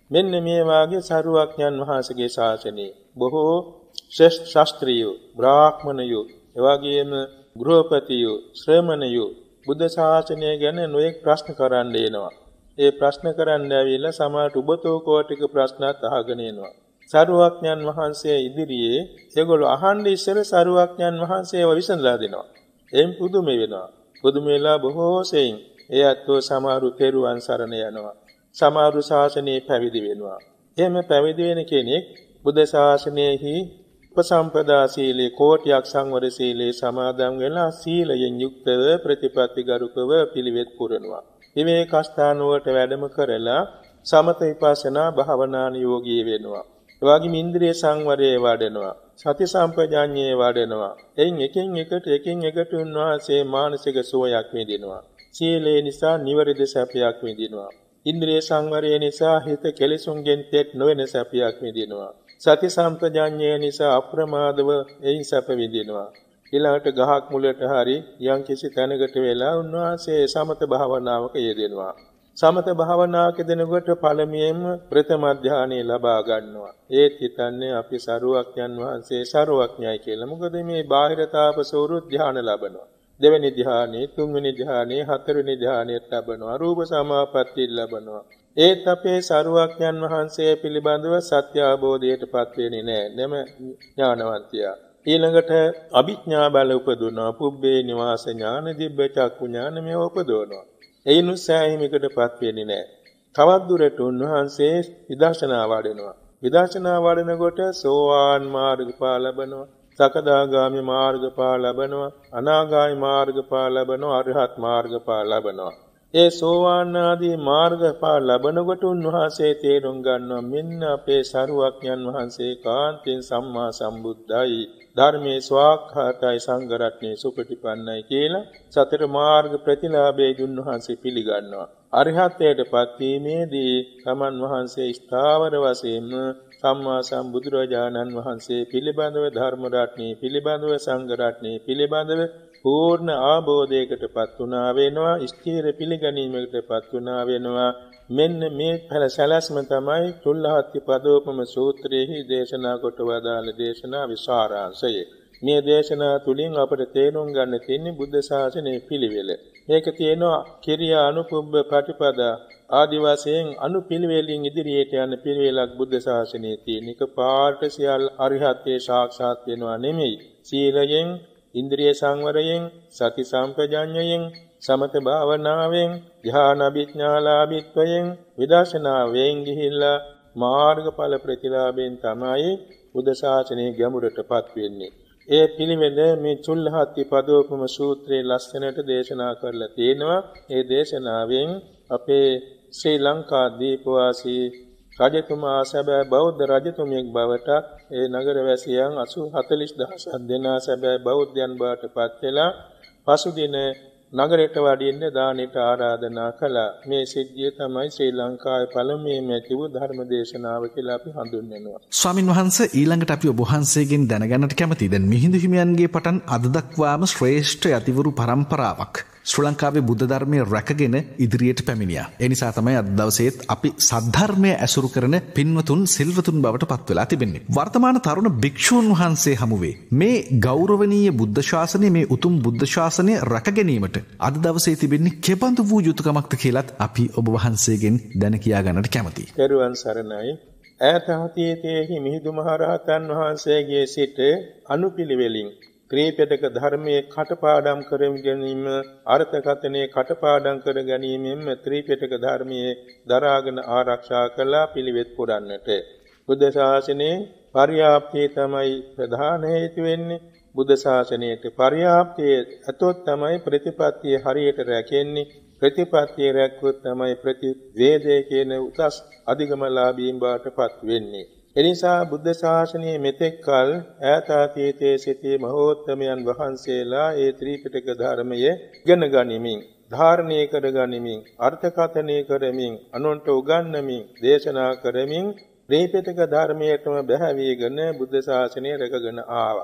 මෙන්න මේ වාගේ සරුවඥන් වහන්සේගේ ශාසනයේ බොහෝ ශ්‍රේෂ්ඨ ශාස්ත්‍රීය බ්‍රාහ්මණයෝ එවාගේම ගෘහපතියෝ ශ්‍රමණයෝ බුද්ධ ශාසනය ගැන නොයෙක් ප්‍රශ්න කරන්න එනවා. ඒ ප්‍රශ්න කරන්න ඇවිල්ලා සමහර උබතෝ කෝටික ප්‍රශ්නත් අහගෙන එනවා. සරුවඥන් වහන්සේ ඉදිරියේ ඒගොල්ලෝ අහන්නේ ඉස්සෙල්ල සරුවඥන් වහන්සේව විසඳලා දෙනවා. එම් පුදුම වෙනවා. පුදුම වෙලා බොහෝ සෙයින් ඒ අත්ෝ සමහරු තෙරුවන් සරණ යනවා. සමහරු ශාසනයේ පැවිදි වෙනවා. එහෙම පැවිදි වෙන කෙනෙක් බුද්ධ ශාසනයෙහි උපසම්පදා සීලේ කෝටියක් සංවර සීලේ සමාදන් වෙලා සීලයෙන් යුක්තව ප්‍රතිපත්තිගරුකව පිළිවෙත් පුරනවා. විවේක ස්ථාන වලට වැඩම කරලා සමත විපස්සනා භාවනා නියෝගී වෙනවා. එවාගේම ඉන්ද්‍රිය සංවරයේ වඩනවා. සති සම්පජාඤ්ඤයේ වඩනවා. එයින් එකින් එකට එකින් එකට උන්වහන්සේ මානසික සුවයක් විඳිනවා. සීලේ නිසා නිවැරදි සැපයක් විඳිනවා. ඉන්ද්‍රිය සංවරය නිසා හිත කෙලෙසුන්ගෙන් තෙත් නොවන සැපයක් විඳිනවා. සති සම්පජාඤ්ඤය නිසා අප්‍රමාදව එයින් සැප විඳිනවා. ඊළඟට ගහක් මුලට හරි යම් කිසි තැනකට වෙලා උන්වහන්සේ සමත භාවනාවක යෙදෙනවා. සමත භාවනාවක යෙදෙනකොට පළමුවෙන්ම ප්‍රථම ධානය ලබා ගන්නවා. ඒත් හිතන්නේ අපි සරුවක්ඥන් වහන්සේ සරුවක්ඥයි කියලා. මොකද මේ බාහිර තාපසවරු ධාන ලබනවා. දෙවෙනි ධානයේ, තුන්වෙනි ධානයේ, හතරවෙනි ධානයේ ලබනවා. රූප සමාපatti ලබනවා. ඒත් අපේ සරුවක්ඥන් වහන්සේ පිළිබඳව සත්‍ය අවබෝධයටපත් වෙන්නේ නැහැ. නම ඥානවන්තයා. ඊළඟට අභිඥා බල උපදවනවා. පුබ්බේ නිවාස ඥාන, දිබ්බ චක්කු ඥාන මේව උපදවනවා. එයින් උසෑහිමකටපත් වෙන්නේ නැහැ. තවත් දුරට උන්වහන්සේ විදර්ශනා වඩනවා. විදර්ශනා වඩනකොට සෝවාන් මාර්ගඵල ලබනවා. සකදාගාමි මාර්ගඵල ලබනවා. අනාගාමි මාර්ගඵල ලබනවා. අරහත් මාර්ගඵල ලබනවා. ඒ සෝවාන් ආදී මාර්ගඵල ලබනකොට උන්වහන්සේ තේරුම් ගන්නවා මෙන්න අපේ සරුවක්ඥන් වහන්සේ කාන්තෙන් සම්මා සම්බුද්ධයි. ධර්මයේ ස්වාක්ඛාතයි සංඝ රත්නයේ සුපටිපන්නයි කියලා සතර මාර්ග ප්‍රතිලාභයේ උන්වහන්සේ පිළිගන්නවා. අරිහත්ත්වයටපත් වීමේදී තමන් වහන්සේ ස්ථාවර වශයෙන්ම සම්මා සම්බුදුරජාණන් වහන්සේ පිළිබඳව ධර්ම රත්නයේ පිළිබඳව සංඝ රත්නයේ පිළිබඳව පූර්ණ ආબોධයකටපත් වුණා වෙනවා. ස්ථීර පිළිගැනීමකටපත් වුණා වෙනවා. මෙන්න මේ පළ සැලැස්ම තමයි තුල්ලහත්ති පදෝපම සූත්‍රයේහි දේශනා කොට වදාළ දේශනා විසාරාංශය. මේ දේශනා තුලින් අපට තේරුම් ගන්න තියෙන්නේ බුද්ධ ශාසනයේ පිළිවෙල. මේක තියෙනවා කිරියා අනුපුබ්බ ප්‍රතිපදා ආදි වශයෙන් අනුපිළිවෙලින් ඉදිරියට යන පිළිවෙලක් බුද්ධ ශාසනයේ තියෙන. එක පාට සියල් අරිහත්ත්වයේ සාක්ෂාත් වෙනවා නෙමෙයි. සීලයෙන්, ඉන්ද්‍රිය සංවරයෙන්, සති සම්පජාඤ්ඤයෙන්, සමත භාවනාවෙන්, ධ්‍යාන අභිඥාලාභීත්වයෙන්, විදර්ශනාවෙන් ගිහිල්ලා මාර්ගඵල ප්‍රතිලාභයෙන් තමයි බුද්ධ ශාසනයේ ගැඹුරටපත් වෙන්නේ. ඒ පිළිවෙල මේ චුල්ලහත්ති පදෝපම සූත්‍රයේ ලස්සනට දේශනා කරලා තියෙනවා. ඒ දේශනාවෙන් අපේ ශ්‍රී ලංකා දීපවාසී රජතුමා සැබෑ බෞද්ධ රජතුමියෙක් බවට ඒ නගර වැසියන් හතළිස් දහසක් දෙනා සැබෑ බෞද්ධයන් බවට පත් වෙලා පසුදින නගරයට වඩින්න දානෙට ආරාධනා කළා. මේ සිද්ධිය තමයි ශ්‍රී ලංකාවේ පළමුවෙන්ම ඇති වූ ධර්ම දේශනාව කියලා අපි හඳුන්වනවා. ස්වාමින් වහන්සේ ඊළඟට අපි ඔබ වහන්සේගෙන් දැනගන්නට කැමතියි. දැන් මිහිඳු හිමියන්ගේ පටන් අද දක්වාම ශ්‍රේෂ්ඨ යතිවරු පරම්පරාවක් ශ්‍රී ලංකාවේ බුද්ධ ධර්මයේ රැකගෙන ඉදිරියට පැමිණියා. ඒ නිසා තමයි අද දවසේත් අපි සද්ධර්මය ඇසුරු කරන පින්වතුන් සිල්වතුන් බවට පත් වෙලා තිබෙන්නේ. වර්තමාන තරුණ භික්ෂූන් වහන්සේ හමුවේ මේ ගෞරවනීය බුද්ධ ශාසනය, මේ උතුම් බුද්ධ ශාසනය රැක ගැනීමට අද දවසේ තිබෙන්නේ කෙබඳු වූ යුතුයකමක්ද කියලත් අපි ඔබ වහන්සේගෙන් දැන කියා ගන්නට කැමතියි. පෙරවන් සරණයි. ඈත අතීතයේහි මිහිඳු මහරහතන් වහන්සේගේ සිට අනුපිළිවෙලින් ත්‍රිපිටක ධර්මයේ කටපාඩම් කර ගැනීම, අර්ථකථනයේ කටපාඩම් කර ගැනීමෙන් ත්‍රිපිටක ධර්මයේ දරාගෙන ආරක්ෂා කළා පිළිවෙත් පුරන්නට. බුද්ධ ශාසනයේ පරියාප්තිය තමයි ප්‍රධාන හේතු වෙන්නේ. බුද්ධ ශාසනයේ පරියාප්තිය අතොත් තමයි ප්‍රතිපත්තිය හරියට රැකෙන්නේ. ප්‍රතිපත්තිය රැක්කොත් තමයි ප්‍රතිවේදයේ කියන උසස් අධිගමලාභීන් බවටපත් වෙන්නේ. එනිසා බුද්ධ ශාසනයේ මෙතෙක් කල ඈත අතීතයේ සිටි මහෝත්තමයන් වහන්සේලා ඒ ත්‍රිපිටක ධර්මයේ ඉගෙන ගනිමින්, ධාරණය කර ගනිමින්, අර්ථකථනය කරමින්, අනුන්ට උගන්වමින්, දේශනා කරමින් ත්‍රිපිටක ධර්මයටම බැහැවියගෙන බුද්ධ ශාසනය රැකගෙන ආවා.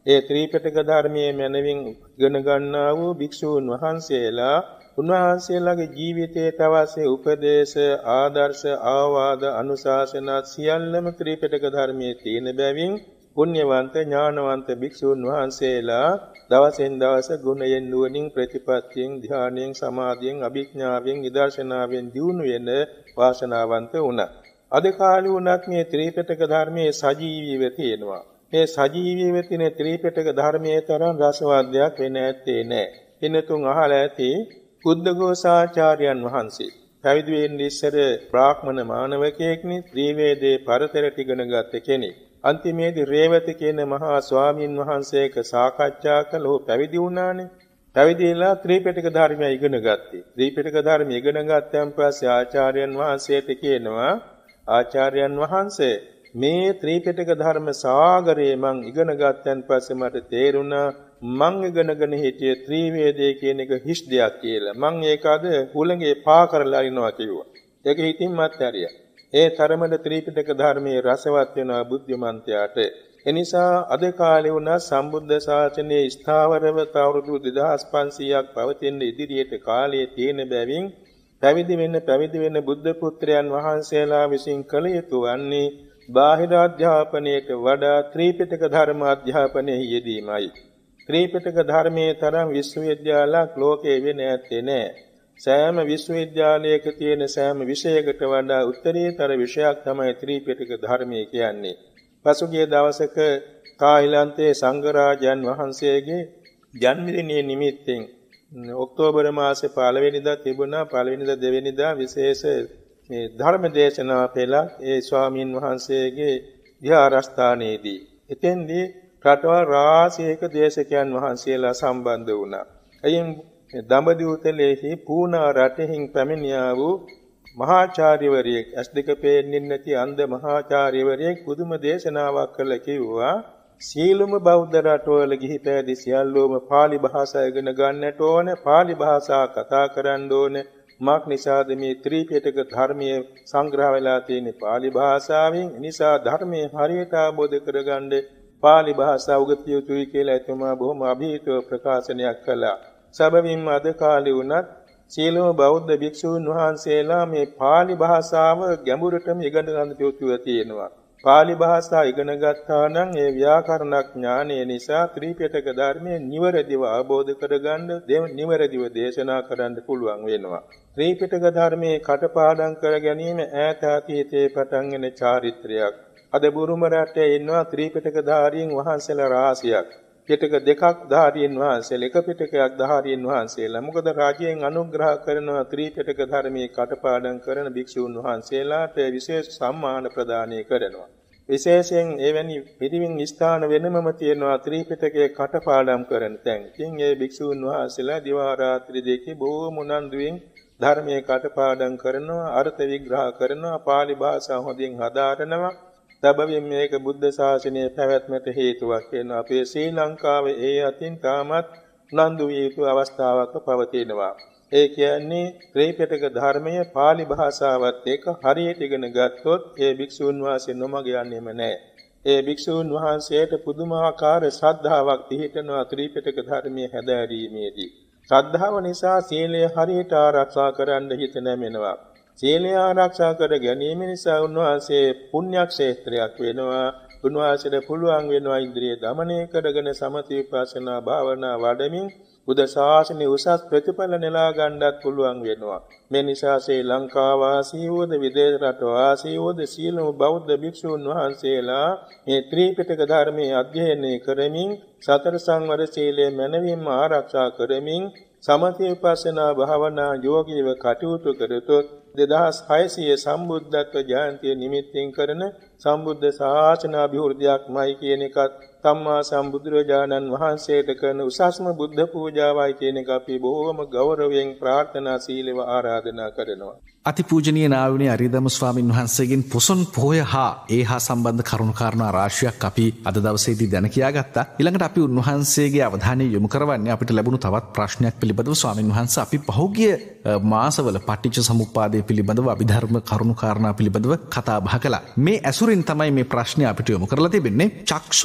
ඒ ත්‍රිපිටක ධර්මයේ මනවින් ඉගෙන ගන්නා වූ භික්ෂූන් වහන්සේලා උන්වහන්සේලාගේ ජීවිතයට අවශ්‍ය උපදේශ, ආදර්ශ, ආවාද, අනුශාසනා සියල්ලම ත්‍රිපිටක ධර්මයේ තියෙන බැවින් පුණ්‍යවන්ත ඥානවන්ත භික්ෂූන් වහන්සේලා දවසෙන් දවස ගුණයෙන් නුවණින් ප්‍රතිපත්තියෙන් ධානයෙන් සමාධියෙන් අභිඥාවෙන් විදර්ශනාවෙන් දියුණු වෙන වාසනාවන්ත වුණා. අද කාලේ වුණත් මේ ත්‍රිපිටක ධර්මයේ සජීවීව තියෙනවා. මේ සජීවීව තියෙන ත්‍රිපිටක ධර්මයේ තරම් රසවත්යක් වෙන ඇත්තේ නැහැ. එනතුන් අහලා ඇති බුද්ධඝෝසාචාර්යයන් වහන්සේ පැවිදි වෙන්න ඉස්සර බ්‍රාහ්මණ මානවකයෙක්නි ත්‍රිවේදේ පරතරට ඉගෙන ගත්ත කෙනෙක්. අන්තිමේදී රේවත කියන මහා ස්වාමීන් වහන්සේක සාකච්ඡා කළ ඔහු පැවිදි වුණානේ. පැවිදිලා ත්‍රිපිටක ධර්මය ඉගෙන ගත්තේ. ත්‍රිපිටක ධර්මය ඉගෙන ගත්තන් පස්සේ ආචාර්යයන් වහන්සේට කියනවා ආචාර්යයන් වහන්සේ මේ ත්‍රිපිටක ධර්ම සාගරේ මං ඉගෙන ගත්තන් පස්සේ මට තේරුණා මං ඉගෙනගෙන හිටියේ ත්‍රිවේදේ කියන එක හිස් දෙයක් කියලා. මං ඒක අද හුළඟේ පා කරලා අරිනවා කිව්වා. ඒක හිතින් මත් ඇරියා. ඒ තරමට ත්‍රිපිටක ධර්මයේ රසවත් වෙනවා බුද්ධිමන්තයාට. එනිසා අද කාලේ වුණා සම්බුද්ධ ශාසනයේ ස්ථාවරව අවුරුදු දෙදාස් පන්සීයක් පවතින ඉදිරියට කාලයේ තියෙන බැවින් පැවිදි වෙන්න පැවිදි වෙන බුද්ධ පුත්‍රයන් වහන්සේලා විසින් කළ යුතු වන්නේ බාහිර අධ්‍යාපනයට වඩා ත්‍රිපිටක ධර්ම අධ්‍යාපනයේ යෙදීමයි. ත්‍රිපිටක ධර්මයේ තරම් විශ්වවිද්‍යාලයක් ලෝකයේ වෙ නැත්තේ නෑ. සෑම විශ්වවිද්‍යාලයක තියෙන සෑම විෂයකට වඩා උත්තරීතර විෂයක් තමයි ත්‍රිපිටක ධර්මය කියන්නේ. පසුගිය දවසක තායිලන්තයේ සංඝරාජයන් වහන්සේගේ ජන්මදිනයේ නිමිත්තෙන් ඔක්තෝබර් මාසේ පළවෙනිදා තිබුණා. පළවෙනිදා දෙවෙනිදා විශේෂ මේ ධර්ම දේශනා පෙළක් ඒ ස්වාමින් වහන්සේගේ විහාරස්ථානයේදී. එතෙන්දී රටවල් රාශියක දේශකයන් වහන්සේලා සම්බන්ධ වුණා. එයින් දඹදිවුතලෙහි පූනා රටෙහින් පැමිණියා වූ මහාචාර්යවරයෙක් ඇස් දෙක පේන්නේ නැති අන්ධ මහාචාර්යවරයෙක් පුදුම දේශනාවක් කළ කිව්වා සීලම බෞද්ධ රටවල ගිහි පැවිදි සියල්ලෝම pāli භාෂාව ඉගෙන ගන්නට ඕන. pāli භාෂාව කතා කරන්න ඕන. මාක් නිසාද මේ ත්‍රිපිටක ධර්මයේ සංග්‍රහ වෙලා තියෙන pāli භාෂාවෙන්. නිසා ධර්මයේ හරියට අවබෝධ කරගන්න pāli භාෂාව උගතිය යුතුයි කියලා එතුමා බොහොම අභීතව ප්‍රකාශනයක් කළා. සබවින්ම අද කාලේ වුණත් සීලම බෞද්ධ භික්ෂූන් වහන්සේලා මේ pāli භාෂාව ගැඹුරටම ඉගෙන ගන්න යුතුව තියෙනවා. pāli භාෂාව ඉගෙන ගත්තා නම් ඒ ව්‍යාකරණ ඥානය නිසා ත්‍රිපිටක ධර්මයේ නිවැරදිව අවබෝධ කරගන්න, නිවැරදිව දේශනා කරන්න පුළුවන් වෙනවා. ත්‍රිපිටක ධර්මයේ කටපාඩම් කර ගැනීම ඈත අතීතයේ පටන් එන චාරිත්‍රයක්. අද බුරුම රටේ ඉන්නවා ත්‍රිපිටක ධාරීන් වහන්සේලා රාශියක්. පිටක දෙකක් ධාරීන් වහන්සේලා, එක පිටකයක් ධාරීන් වහන්සේලා. මොකද රාජ්‍යයෙන් අනුග්‍රහ කරන ත්‍රිපිටක ධර්මයේ කටපාඩම් කරන භික්ෂූන් වහන්සේලාට විශේෂ සම්මාන ප්‍රදානය කරනවා. විශේෂයෙන් එවැනි පිරිවින් ස්ථාන වෙනමම තියෙනවා ත්‍රිපිටකයේ කටපාඩම් කරන තැන්. ඉතින් ඒ භික්ෂූන් වහන්සේලා දිවා රාත්‍රී දෙකේ බොහොම උනන්දුවෙන් ධර්මයේ කටපාඩම් කරනවා, අර්ථ විග්‍රහ කරනවා, pāli භාෂාව හොඳින් හදාරනවා. සබවින් මේක බුද්ධ ශාසනයේ පැවැත්මට හේතුවක් වෙනවා. අපේ ශ්‍රී ලංකාවේ ඒ අතින් තාමත් උනන්දු විය යුතු අවස්ථාවක් පවතිනවා. ඒ කියන්නේ ත්‍රිපිටක ධර්මයේ pāli භාෂාවත් එක්ක හරියට ඉගෙන ගත්තොත් ඒ භික්ෂුන් වහන්සේ නොමග යන්නේම නැහැ. ඒ භික්ෂුන් වහන්සේට පුදුමාකාර ශ්‍රද්ධාවක් පිහිටනවා ත්‍රිපිටක ධර්මයේ හැදෑරීමේදී. ශ්‍රද්ධාව නිසා සීලය හරියට ආරක්ෂා කරන්න හිත නැමෙනවා. සීලය ආරක්ෂා කර ගැනීම නිසා උන්වහන්සේ පුණ්‍යක්ෂේත්‍රයක් වෙනවා. උන්වහන්සේට පුළුවන් වෙනවා ඉන්ද්‍රිය දමනය කරගෙන සමථ විපස්සනා භාවනා වඩමින් බුද්ධ ශාසනයේ උසස් ප්‍රතිඵල නෙලා ගන්නත් පුළුවන් වෙනවා. මේ නිසා ශ්‍රී ලංකා වාසීවෝද විදේශ රට වාසීවෝද සීලම බෞද්ධ භික්ෂුන් වහන්සේලා මේ ත්‍රිපිටක ධර්මයේ අධ්‍යයනය කරමින් සතර සංවර සීලය මනවින්ම ආරක්ෂා කරමින් සමථ විපස්සනා භාවනා යෝගීව කටයුතු කරතොත් දෙදහස් හයසිය සම්බුද්ධත්ව ජයන්තිය නිමිත්තෙන් කරන සම්බුද්ධ ශාසන අභිවෘද්ධියක්මයි කියන එකත් සම්මා සම්බුදුරජාණන් වහන්සේට කරන උසස්ම බුද්ධ පූජාවයි කියන එක අපි බොහෝම ගෞරවයෙන් ප්‍රාර්ථනා සීලව ආරාධනා කරනවා. අතිපූජනීය නාවිනේ අරියදම ස්වාමින් වහන්සේගෙන් පොසොන් පොහොය හා ඒ හා සම්බන්ධ කරුණු කාරණා රාශියක් අපි අද දවසේදී දැන කියාගත්තා. ඊළඟට අපි උන්වහන්සේගේ අවධානය යොමු කරවන්නේ අපිට ලැබුණු තවත් ප්‍රශ්නයක් පිළිබඳව. ස්වාමින් වහන්සේ අපි පහුගිය මාසවල පටිච්ච සමුප්පාදය පිළිබඳව අභිධර්ම කරුණු කාරණා පිළිබඳව කතා බහ කළා. මේ ඇසුරින් තමයි මේ ප්‍රශ්නේ අපිට යොමු කරලා තිබෙන්නේ. චක්ෂු ප්‍රසාද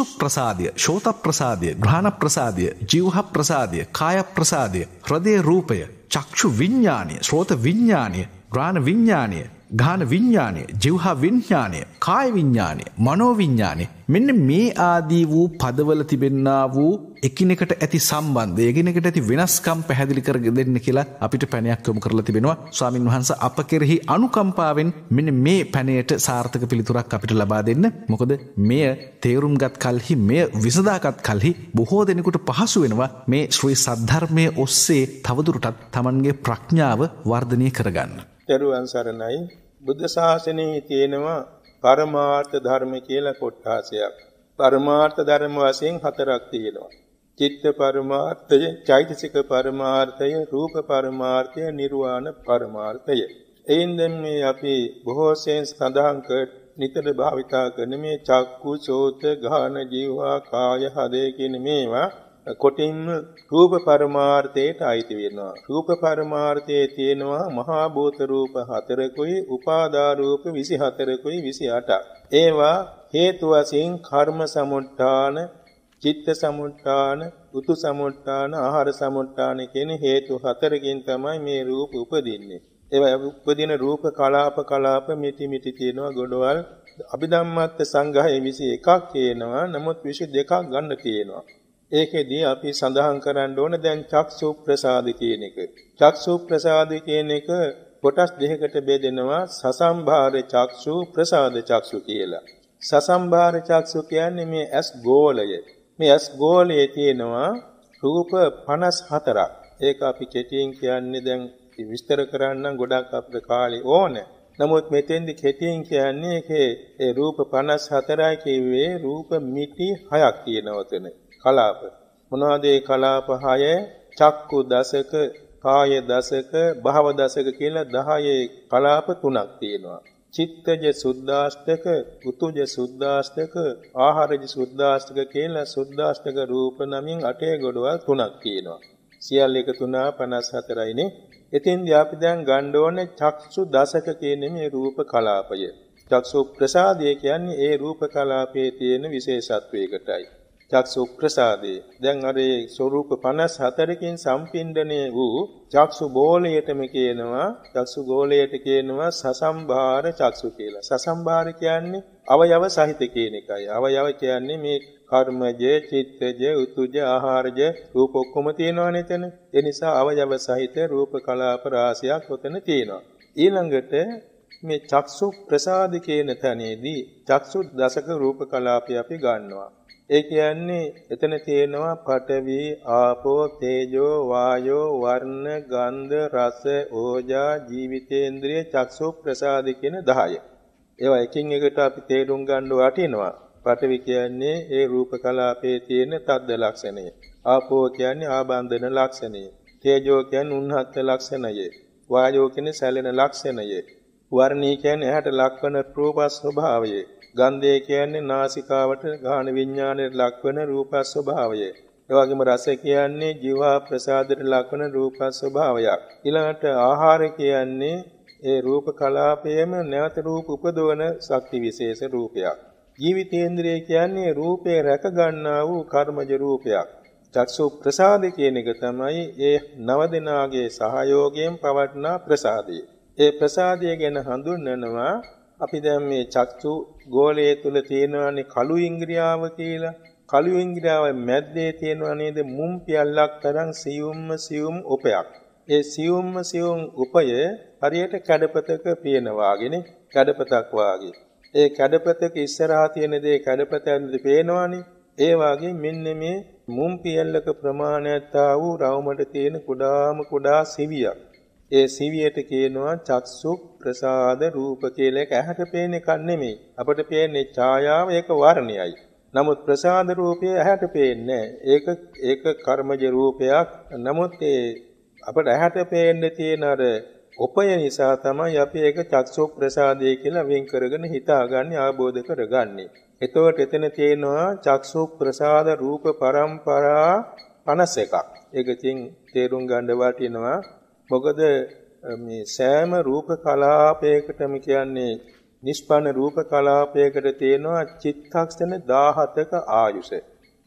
ප්‍රසාදය, ශෝත ප්‍රසාදය, ග්‍රහණ ප්‍රසාදය, ජීවහ ප්‍රසාදය, කාය ප්‍රසාදය, හෘදය රූපය, චක්ෂු විඤ්ඤාණය, ශ්‍රෝත විඤ්ඤාණය, ග්‍රහණ විඤ්ඤාණය, ගාන විඤ්ඤාණය, ජීවහ විඤ්ඤාණය, කාය විඤ්ඤාණය, මනෝ විඤ්ඤාණය, මෙන්න මේ ආදී වූ පදවල තිබෙන්නා වූ එකිනෙකට ඇති සම්බන්ධය, එකිනෙකට ඇති වෙනස්කම් පැහැදිලි කර දෙන්න කියලා අපිට පැනයක් යොමු කරලා තිබෙනවා. ස්වාමින් වහන්සේ අප කෙරෙහි අනුකම්පාවෙන් මෙන්න මේ පැනයට සාර්ථක පිළිතුරක් අපිට ලබා දෙන්න. මොකද මෙය තේරුම්ගත් කල්හි, මෙය විසඳාගත් කල්හි බොහෝ දෙනෙකුට පහසු වෙනවා මේ ශ්‍රී සද්ධර්මයේ ඔස්සේ තවදුරටත් Tamanගේ ප්‍රඥාව වර්ධනය කරගන්න. දරුවන් සරණයි. බුද්ධ ශාසනයේ තියෙනවා පරමාර්ථ ධර්ම කියලා කොටසක්. පරමාර්ථ ධර්ම වශයෙන් හතරක් තියෙනවා. චිත්ත පරමාර්ථය, චෛතසික පරමාර්ථය, රූප පරමාර්ථය, නිර්වාණ පරමාර්ථය. එයින් දැන් මේ අපි බොහෝ සෙයින් සඳහන් කර නිතර භාවිතා කරන මේ චක්කු, සෝත, ගාන, ජීවා, කාය, හදේ කියන මේවා කොටින්ම රූප පරමාර්ථයට අයිති වෙනවා. රූප පරමාර්ථයේ තියෙනවා මහා භූත රූප හතරකුයි, උපාදා රූප විසිහතරකුයි, විසිඅටක්. ඒවා හේතු වශයෙන් කර්ම සමුට්ඨාන, චිත්ත සමුට්ඨාන, උතු සමුට්ඨාන, ආහාර සමුට්ඨාන කියන හේතු හතරකින් තමයි මේ රූප උපදින්නේ. ඒවා උපදින රූප කලාප කලාප මිටි මිටි තියෙනවා ගොඩවල්. අභිධම්මත් සංග්‍රහයේ විසිඑකක් තියෙනවා. නමුත් විසිදෙකක් ගන්න තියෙනවා. ඒකෙදී අපි සඳහන් කරන්න ඕන දැන් චක්සු ප්‍රසාද කියන එක. චක්සු ප්‍රසාද කියන එක කොටස් දෙකකට බෙදෙනවා. සසම්භාර චක්සු, ප්‍රසාද චක්සු කියලා. සසම්භාර චක්සු කියන්නේ මේ ඇස් ගෝලය. මේ ඇස් ගෝලයේ තියෙනවා රූප පනස් හතරක්. ඒක අපි කෙටියෙන් කියන්නේ දැන් විස්තර කරන්න ගොඩක් අපේ කාලේ ඕනේ. නමුත් මෙතෙන්දි කෙටියෙන් කියන්නේ ඒකේ ඒ රූප පනස් හතරයි කියුවේ රූප මිටි හයක් තියෙනවා තන. කලාප. මොනවද ඒ කලාප හය? චක්කු දසක, කාය දසක, භව දසක කියලා දහයේ කලාප තුනක් තියෙනවා. චිත්තජ සුද්ධාෂ්ටක, උතුජ සුද්ධාෂ්ටක, ආහාරජ සුද්ධාෂ්ටක කියලා සුද්ධාෂ්ටක රූප නමින් අටේ ගොඩවල් තුනක් තියෙනවා. සියල්ල එක තුනා පනස් හතරයිනේ. එතින්දී අපි දැන් ගන්න ඕනේ චක්සු දසක කියන මේ රූප කලාපය. චක්සු ප්‍රසාදය කියන්නේ ඒ රූප කලාපයේ තියෙන විශේෂත්වයකටයි. චක්සු ප්‍රසාදේ දැන් අර ස්වરૂප පනස් හතරකින් සම්පින්ඩණය වූ චක්සු ගෝලයටම කියනවා චක්සු ගෝලයට කියනවා සසම්භාර චක්සු කියලා. සසම්භාර කියන්නේ අවයව සහිත කියන එකයි. අවයව කියන්නේ මේ කර්මජ, චිත්තජ, උතුජ, ආහාරජ රූප ඔක්කොම තියෙනවනේ එතන. ඒ නිසා අවයව සහිත රූප කලාප රාශියක් ඔතන තියෙනවා. ඊළඟට මේ චක්සු ප්‍රසාද කියන තැනේදී චක්සු දසක රූප කලාපය අපි ගන්නවා. ඒ කියන්නේ එතන තියෙනවා පඨවි, ආපෝ, තේජෝ, වායෝ, වර්ණ, ගන්ධ, රස, ඕජා, ජීවිතේන්ද්‍රිය, චක්සු ප්‍රසාද කියන දහය. ඒවා එකින් එකට අපි තේරුම් ගන්න වටිනවා. පඨවි කියන්නේ ඒ රූප කලාපයේ තියෙන තද්ද ලක්ෂණය. ආපෝ කියන්නේ ආබන්ධන ලක්ෂණය. තේජෝ කියන්නේ උන්හත් ලක්ෂණය. වායෝ කියන්නේ සැලෙන ලක්ෂණය. වර්ණී කියන්නේ ඇහැට ලක්වන රූප ස්වභාවය. ගන්ධය කියන්නේ නාසිකාවට ගාන විඥාණයට ලක්වන රූප ස්වභාවය. ඒ වගේම රස කියන්නේ ජීවා ප්‍රසාදයට ලක්වන රූප ස්වභාවයක්. ඊළඟට ආහාර කියන්නේ ඒ රූප කලාපයේම නැවත රූප උපදවන ශක්ති විශේෂ රූපයක්. ජීවිතේන්ද්‍රය කියන්නේ රූපේ රැක ගන්නා වූ කර්මජ රූපයක්. චක්සු ප්‍රසාද කියන එක තමයි ඒ නව දෙනාගේ සහයෝගයෙන් පවත්නා ප්‍රසාදය. ඒ ප්‍රසාදය ගැන හඳුන්වනවා අපි දැන් මේ චක්සු ගෝලයේ තුල තියෙනවානේ කළු ඉන්ද්‍රියාව කියලා. කළු ඉන්ද්‍රියාව මැද්දේ තියෙනවා නේද මුම් පියල්ලක් තරම් සියුම්ම සියුම් උපයක්. ඒ සියුම්ම සියුම් උපය හරියට කැඩපතක පියන වාගේනේ, කැඩපතක් වාගේ. ඒ කැඩපතක ඉස්සරහා තියෙන දේ කැඩපතෙන්ද පේනවනේ. ඒ වාගේ මෙන්න මේ මුම් පියල්ලක ප්‍රමාණයත් ආ වූ රවුමට තියෙන කුඩාම කුඩා සිවියක්. ඒ සිවියට කියනවා චක්සු ප්‍රසාද රූප කියලා. ඒක ඇහැට පේන එකක් නෙමෙයි. අපට පේන්නේ ඡායාව, ඒක වර්ණයයි. නමුත් ප්‍රසාද රූපය ඇහැට පේන්නේ ඒක ඒක කර්මජ රූපයක්. නමුත් ඒ අපට ඇහැට පේන්න තියෙන අර උපය නිසා තමයි අපි ඒක චක්සු ප්‍රසාදය කියලා වෙන් කරගෙන හිතාගන්නේ, ආબોධ කරගන්නේ. එතකොට එතන තියෙනවා චක්සු ප්‍රසාද රූප පරම්පරා පනස් එකක්. ඒක තින් තේරුම් ගන්න වටිනවා. මොකද මේ සෑම රූප කලාපයකටම කියන්නේ නිෂ්පන්න රූප කලාපයකට තියෙනවා චිත්තක්ෂණ දාහතක ආයුෂ.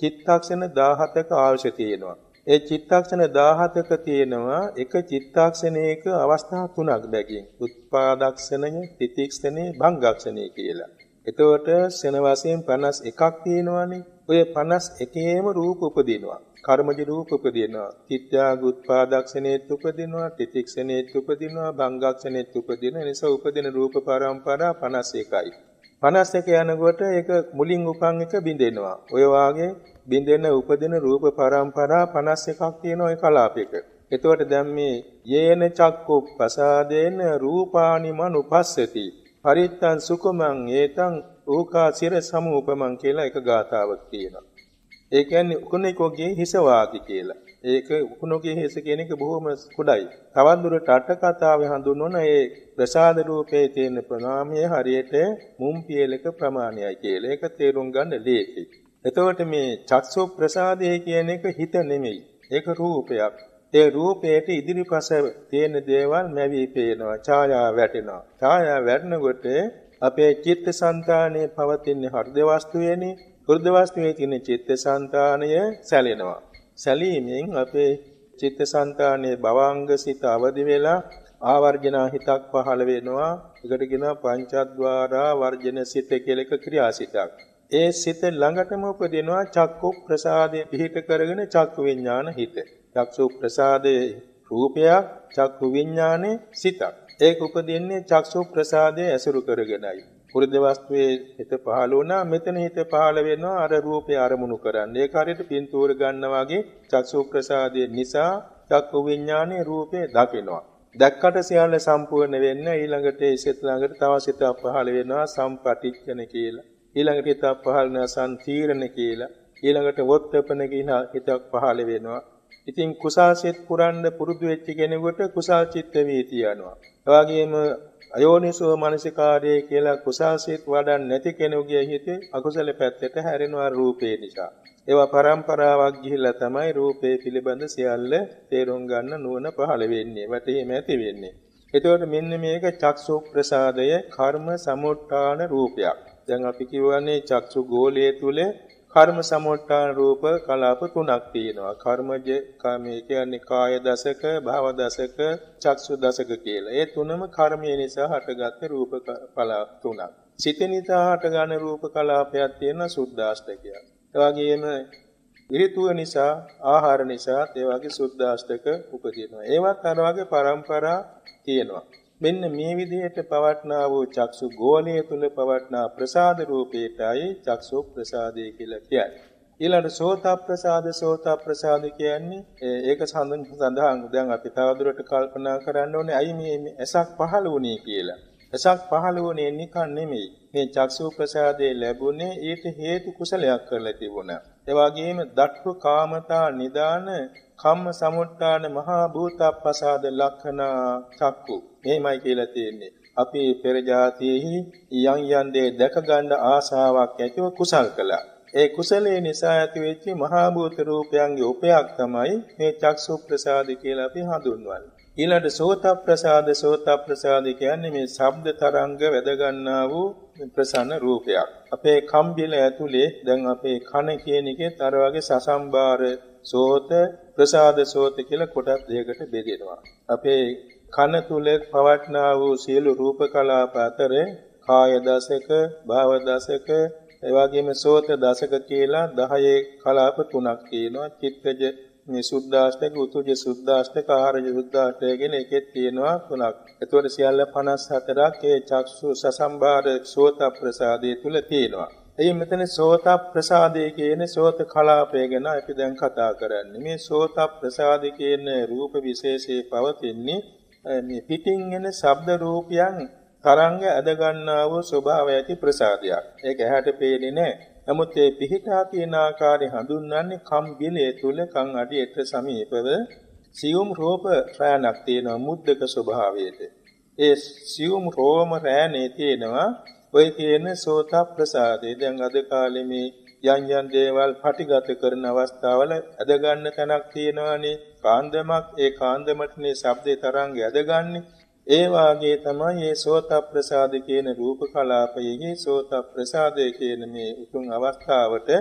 චිත්තක්ෂණ දහහතක ආයුෂ තියෙනවා. ඒ චිත්තක්ෂණ දහහතක තියෙනවා එක චිත්තක්ෂණයක අවස්ථා තුනක් බැගින්. උත්පාදක්ෂණය, තිතික්ෂණය, භංගක්ෂණය කියලා. එතකොට ශන වශයෙන් පනස් එකක් තියෙනවානේ. ඔය පනස් එකේම රූප උපදිනවා. කර්මජ රූප උපදිනවා. තිත්‍යාග උත්පාදක්ෂණේත් උපදිනවා, තිතික්ෂණේත් උපදිනවා, භංගක්ෂණේත් උපදිනවා. නිසා උපදින රූප පරම්පරා පනස් එකයි. පනස් එක යනකොට ඒක මුලින් උපන් එක බිඳෙනවා. ඔය වාගේ බිඳෙන උපදින රූප පරම්පරා පනස් එකක් තියෙනවා ඒ කලාපයක. එතකොට දැන් මේ යේන චක්කු ප්‍රසාදේන රූපානි මනුපස්සති පරිත්තං සුඛමං ඒතං ඕකා සිර සමූපමං කියලා එක ගාථාවක් තියෙනවා. ඒ කියන්නේ උකුණෙකෝගේ හිස වාගි කියලා. ඒක උකුණෝගේ හිස කියන එක බොහොම කුඩයි. තවත් දුරට අට කතාවේ හඳුන්වන ඒ ප්‍රසාද රූපේ තියෙන ප්‍රමාණය හරියට මුම් පියලක ප්‍රමාණයයි කියලා. ඒක තේරුම් ගන්න ලේසියි. එතකොට මේ චක්සු ප්‍රසාදය කියන එක හිත නෙමෙයි. ඒක රූපයක්. ඒ රූපයට ඉදිරිපස තියෙන දේවල් මැවි පේනවා, ඡායා වැටෙනවා. ඡායා වැටෙනකොට අපේ චිත්තසංතානයේ පවතින හෘද වස්තුවේනේ. හෘද වස්තුවේ තියෙන චිත්තසංතානය සැලෙනවා. සැලීමෙන් අපේ චිත්තසංතානයේ භවංග සිත අවදි වෙලා ආවර්ජනා හිතක් පහළ වෙනවා. ඒකට කියනවා පංචද්වාරා වර්ජන සිත කියලා එක ක්‍රියාසිතක්. ඒ සිත ළඟටම උපදිනවා චක්කු ප්‍රසාදයේ පිහිට කරගෙන චක්කු විඥාන හිත. චක්සු ප්‍රසාදයේ රූපයක්, චක්කු විඥානේ සිතක්. ඒක උපදින්නේ චක්සු ප්‍රසාදයේ ඇසුරු කරගෙනයි. පුරුද වස්තුවේ හිත පහළ වුණා, මෙතන හිත පහළ වෙනවා අර රූපේ අරමුණු කරන්න. ඒක හරියට පින්තූර ගන්නවා වගේ චක්සු ප්‍රසාදයේ නිසා චක්කු විඥානේ රූපේ දකිනවා. දැක්කට සියල්ල සම්පූර්ණ වෙන්න ඊළඟට ඒ සිත ළඟට තව සිතක් පහළ වෙනවා සම්පටිච්ඡන කියලා. ඊළඟට හිතක් පහළ වෙනවා සම්තිරණ කියලා. ඊළඟට වොත්තපන කියන හිතක් පහළ වෙනවා. ඉතින් කුසල් සිත් පුරන්න පුරුදු වෙච්ච කෙනෙකුට කුසල් චිත්ත වීති යනවා. ඒ වගේම අයෝනිසෝ මනසිකාරය කියලා කුසල් සිත් වඩන්න නැති කෙනෙකුගේ හිතේ අකුසල පැත්තට හැරෙනවා රූපේ නිසා. ඒවා පරම්පරාවක් ගිහිල්ලා තමයි රූපේ පිළිබඳ සියල්ල තේරුම් ගන්න නුවණ පහළ වෙන්නේ. වැටීම ඇති වෙන්නේ. එතකොට මෙන්න මේක චක්සු ප්‍රසාදය කර්ම සමුට්ඨාන රූපයක්. දැන් අපි කියවනේ චක්සු ගෝලයේ තුල කර්ම සමුට්ඨාන රූප කලාප තුනක් තියෙනවා. කර්මජ කාමයේ කියන්නේ කාය දසක, භව දසක, චක්සු දසක කියලා. ඒ තුනම කර්මය නිසා හටගත් රූප කලාප තුනක්. සිත නිසා හටගන්න රූප කලාපයක් තියෙනවා සුද්ධාෂ්ටකයක්. ඒ වගේම ඍතුව නිසා, ආහාර නිසා ඒ වගේ සුද්ධාෂ්ටක උපදිනවා. ඒවත් අර වගේ පරම්පරා තියෙනවා. මෙන්න මේ විදිහට පවට්නා වූ චක්සු ගෝලය තුල පවට්නා ප්‍රසාද රූපේටයි චක්සු ප්‍රසාදය කියලා කියන්නේ. ඊළඟ සෝත ප්‍රසාද සෝත ප්‍රසාද කියන්නේ ඒක සඳහන් දැන් අපි තවදුරට කල්පනා කරන්න ඕනේ අයි මේ ඇසක් පහළ වුණේ කියලා. ඇසක් පහළ වුණේ නිකන් නෙමෙයි. මේ චක්සු ප්‍රසාදේ ලැබුණේ ඊට හේතු කුසලයක් කරලා තිබුණා. ඒ වගේම දත්ව කාමතා නිදාන කම්ම සමුට්ඨාන මහා භූතප්පසාද ලක්ෂණ චක්කු මේමයි කියලා තියෙන්නේ. අපි පෙර જાතියෙහි යම් යම් දේ දැක ගන්න ආසාවක් ඇතිව කුසල් කළා. ඒ කුසලයේ නිසා ඇතිවෙච්ච මහා භූත රූපයන්ගේ උපයක් තමයි මේ චක්සු ප්‍රසාද කියලා අපි හඳුන්වන්නේ. ඊළඟ සෝත ප්‍රසාද සෝත ප්‍රසාද කියන්නේ මේ ශබ්ද තරංග වැද ගන්නා වූ ප්‍රසන්න රූපයක්. අපේ කම්බිල ඇතුලේ දැන් අපේ කන කියන එකේ තර වගේ සසම්බාර සෝත ප්‍රසාද සෝත කියලා කොටස් දෙකකට බෙදෙනවා. අපේ කන තුල පවට්නා වූ සියලු රූප කලාප අතරේ කාය දසක, භව දසක, ඒ වගේම සෝත දසක කියලා දහයේ කලාප තුනක් තියෙනවා. චිත්තජ මේ සුද්ධාෂ්ටක, උතුජ සුද්ධාෂ්ටක, ආහාරජ සුද්ධාෂ්ටක කියන එකෙත් තියෙනවා තුනක්. එතකොට සියල්ල පනස් හතරක් ඒ චක්සු සසම්බාර සෝත ප්‍රසාදයේ තුල තියෙනවා. එයි මෙතන සෝත ප්‍රසාදයේ කියන සෝත කලාපය ගැන අපි දැන් කතා කරන්නේ. මේ සෝත ප්‍රසාද කියන රූප විශේෂයේ පවතින්නේ මේ පිටින් එන ශබ්ද රූපයන් තරංග ඇද ගන්නා වූ ස්වභාවය ඇති ප්‍රසාදයක්. ඒක ඇහැට පේන්නේ නැහැ. නමුත් මේ පිහිටා කියන ආකාරය හඳුන්වන්නේ කම් බිලේ තුල කන් අඩියට සමීපව සියුම් රූප රාණක් තියෙනවා මුද්දක ස්වභාවයේද. ඒ සියුම් රෝම රාණේ තියෙනවා ඔය කියන සෝත ප්‍රසාදේ. දැන් අද කාලේ මේ යම් යම් දේවල් පටිගත කරන අවස්ථාවල ඇද ගන්න තැනක් තියෙනවානේ. කාන්දමක් ඒ කාන්දමටනේ ශබ්දේ තරංගය ඇදගන්නේ. ඒ වාගේ තමයි මේ සෝත ප්‍රසාද කියන රූප කලාපයේ සෝත ප්‍රසාදය කියන මේ උතුම් අවස්ථාවට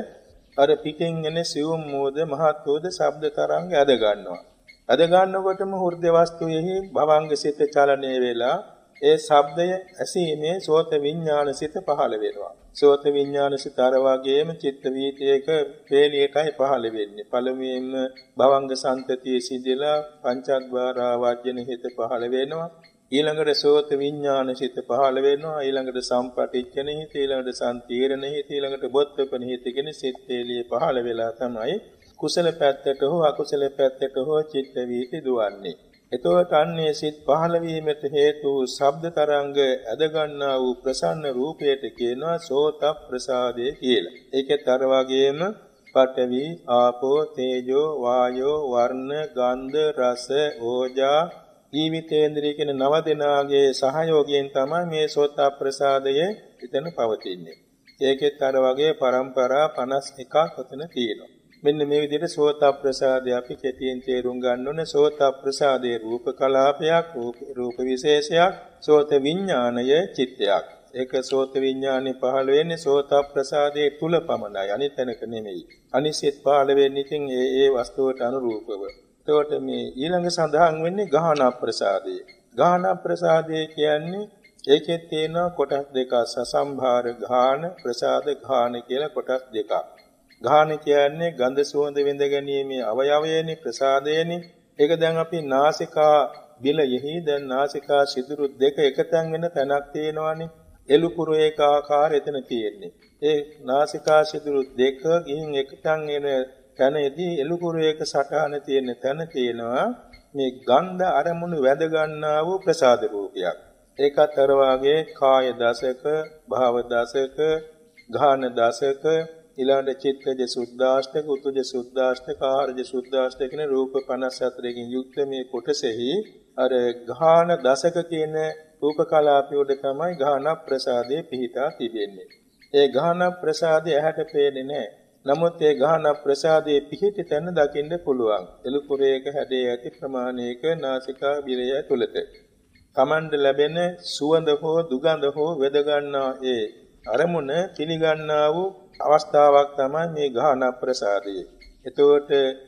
අර පිටින් එන සියුම් මෝද මහත් වූද ශබ්ද තරංග ඇද ගන්නවා. ඇද ගන්නකොටම හෘද වස්තුවේහි භවංග සිත චලනය වෙලා ඒ ශබ්දය ඇසීමේ සෝත විඥාන සිත පහළ වෙනවා. සෝත විඥාන සිත අර වගේම චිත්ත වීතියක වේලියටයි පහළ වෙන්නේ. පළමුවෙන්ම භවංග සංතතිය සිදෙලා පංචද්වාරා වර්ජන හිත පහළ වෙනවා. ඊළඟට සෝත විඥාන සිත පහළ වෙනවා. ඊළඟට සම්පටිච්ඡන හිත, ඊළඟට සම්තීරණ හිත, ඊළඟට බොත්තපන හිත කියන සිත් වේලිය පහළ වෙලා තමයි කුසල පැත්තට හෝ අකුසල පැත්තට හෝ චිත්ත වීති දුවන්නේ. එතකොට අන්නේ සිත් පහළ වීමට හේතු ශබ්ද තරංග ඇද ගන්නා වූ ප්‍රසන්න රූපයට කියනවා සෝත ප්‍රසාදය කියලා. ඒකෙත් අර වගේම පඨවි, ආපෝ, තේජෝ, වායෝ, වර්ණ, ගන්ධ, රස, ඕජා, ජීවිතේන්ද්‍රිය කියන නව දෙනාගේ සහයෝගයෙන් තමයි මේ සෝත ප්‍රසාදය එතන පවතින්නේ. ඒකෙත් අර වගේ પરම්පරා පනස් එකක් ඔතන තියෙනවා. මෙන්න මේ විදිහට සෝත ප්‍රසාදය අපි කෙටියෙන් තේරුම් ගන්න ඕනේ. සෝත ප්‍රසාදයේ රූප කලාපයක්, රූප විශේෂයක්, සෝත විඥානය චිත්තයක්. ඒක සෝත විඥානේ පහළ වෙන්නේ සෝත ප්‍රසාදයේ තුල පමණයි. අනිත් තැනක නෙමෙයි. අනිසිත පහළ වෙන්නේ ඉතින් ඒ ඒ වස්තුවට අනුරූපව. එතකොට මේ ඊළඟ සඳහන් වෙන්නේ ගාහන ප්‍රසාදය. ගාහන ප්‍රසාදය කියන්නේ ඒකේ තියෙන කොටස් දෙකක්. සසම්භාර ගාහන, ප්‍රසාද ගාහන කියලා කොටස් දෙකක්. ගාහන කියන්නේ ගන්ධ සුවඳ විඳ ගැනීමේ අවයවයනේ, ප්‍රසාදයනේ. ඒක දැන් අපි නාසිකා බිලයෙහි දැන් නාසිකා සිදුරු දෙක එකතෙන් වෙන තැනක් තියෙනවානේ. එළුපුරු ඒක ආකාරය එතන තියෙන්නේ. ඒ නාසිකා සිදුරු දෙක ගිහින් එකතෙන් එන තැනදී එළුපුරු ඒක සටහන තියෙන තැන තියෙනවා මේ ගන්ධ අරමුණු වැද ගන්නා වූ ප්‍රසාද රූපයක්. ඒකත් අර වාගේ කාය දසක, භාව දසක, ගාහන දසක, ඊළඟ චිත්තජ සුද්ධාෂ්ටක, උතුජ සුද්ධාෂ්ටක, ආහාරජ සුද්ධාෂ්ටක කියන රූප පනස් හතරකින් යුක්ත මේ කොටසෙහි අර ගාහන දසක කියන රූප කලාපියෝද තමයි ගාහන ප්‍රසාදයේ පිහිටා තිබෙන්නේ. ඒ ගාහන ප්‍රසාදය ඇහැට පේන්නේ නැහැ. නමුත් ඒ ගාහන ප්‍රසාදයේ පිහිටි තැන දකින්න පුළුවන්. එළුපුරේක හැඩේ ඇති ප්‍රමාණයක නාසිකා බිරය තුලට. තමන්ට ලැබෙන සුවඳ හෝ දුගඳ හෝ වෙද ගන්නා ඒ අරමුණ පිළිගන්නා වූ අවස්ථාවක් තමයි මේ ගාහන ප්‍රසාදය. එතකොට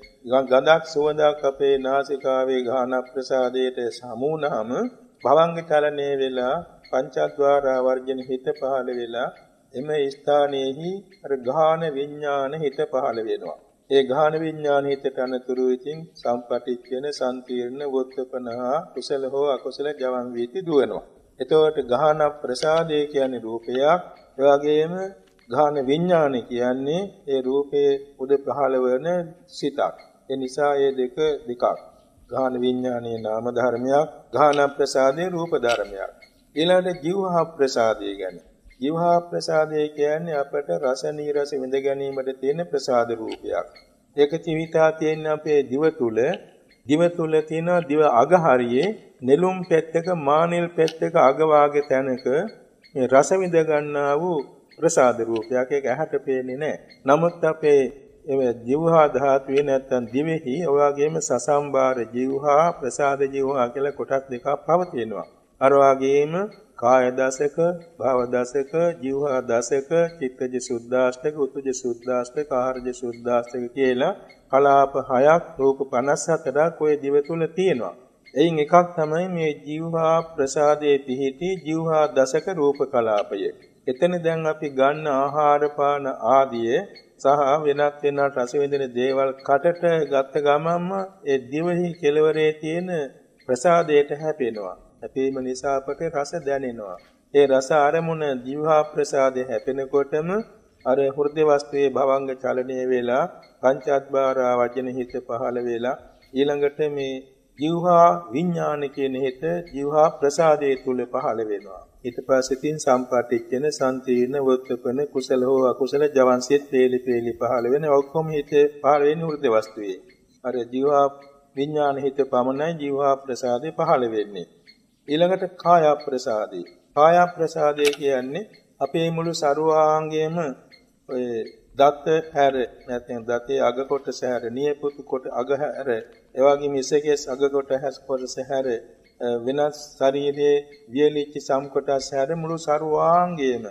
ගඳක් සුවඳක් අපේ නාසිකාවේ ගාහන ප්‍රසාදයට සමුණාම භවංග චලනය වෙලා පංචද්වාරා වර්ජන හිත පහළ වෙලා එම ස්ථානයේහි අර ගාහන විඥාන හිත පහළ වෙනවා. ඒ ගාහන විඥාන හිතට අනතුරු ඉතින් සම්පටිච්ඡන, සම්තීර්ණ, වොත්තපනහා කුසල හෝ අකුසල ජවන් වීති දුවනවා. එතකොට ගාහන ප්‍රසාදය කියන්නේ රූපයක්. ඒ වගේම ගාහන විඥාන කියන්නේ ඒ රූපයේ උද පහළ වෙන සිතක්. ඒ නිසා මේ දෙක දෙකක්. ගාහන විඥානයේ නාම ධර්මයක්, ගාහන ප්‍රසාදයේ රූප ධර්මයක්. ඊළඟට ජීවහා ප්‍රසාදය ගැන. ජීවහා ප්‍රසාදය කියන්නේ අපට රස නීරස විඳ ගැනීමට තියෙන ප්‍රසාද රූපයක්. ඒක ජීවිතා තියෙන අපේ දිව තුල, දිව තුල තියෙන දිව අග හරියේ නෙළුම් පැත්තක, මානෙල් පැත්තක අග වාගේ තැනක මේ රස විඳ ගන්නා වූ ප්‍රසාද රූපයක්. ඒක ඇහැට පේන්නේ නැහැ. නමුත් අපේ ඒ ජීවහා ධාතුවේ නැත්තම් දිවෙහි ඔය වගේම සසම්බාර ජීවහා, ප්‍රසාද ජීවහා කියලා කොටස් දෙකක් පවතිනවා. අර වගේම කාය දසක, භව දසක, ජීවහා දසක, චිත්තජ සුද්ධාෂ්ටක, උතුජ සුද්ධාෂ්ටක, ආහාරජ සුද්ධාෂ්ටක කියලා කලාප හයක්, රූප පනස් හතරක් ඔය දිව තුල තියෙනවා. එයින් එකක් තමයි මේ ජීවහා ප්‍රසාදයේ පිහිටි ජීවහා දසක රූප කලාපය. එතන දැන් අපි ගන්න ආහාර පාන ආදී සහ වෙනත් වෙන රස විඳින දේවල් කටට ගත්ත ගමන්ම ඒ දිවෙහි කෙළවරේ තියෙන ප්‍රසාදයට හැපෙනවා. හැපීම නිසා අපට රස දැනෙනවා. ඒ රස අරමුණ ජීවහා ප්‍රසාදයේ හැපෙනකොටම අර හෘද වස්තුවේ භවංග චලනය වෙලා පංචඅද්වාරා වචන හිත පහළ වෙලා ඊළඟට මේ ජීවහා විඥාන කියන හිත ජීවහා ප්‍රසාදයේ තුල පහළ වෙනවා. ඊට පස්සේ තින් සම්පටිච්ඡන, සම්තීර්ණ, වොත්තපන, කුසල හෝ අකුසල ජවන්සිත වේලි වේලි පහළ වෙන ඔක්කොම හිත පහළ වෙන්නේ හෘද වස්තුවේ. අර ජීවහා විඥාන හිත පමණයි ජීවහා ප්‍රසාදේ පහළ වෙන්නේ. ඊළඟට කාය ප්‍රසාදේ. කාය ප්‍රසාදේ කියන්නේ අපේ මුළු සරුවාංගයේම ඔය දත් හැර නැත්නම් දතේ අග කොටස හැර, නියපොතු කොට අග හැර, එවාගෙම ඉසකේ අග කොටස කොටස හැර, වෙනස් ශරීරයේ වියලිච්ච සම් කොටස් හැර මුළු සරුවාංගයේම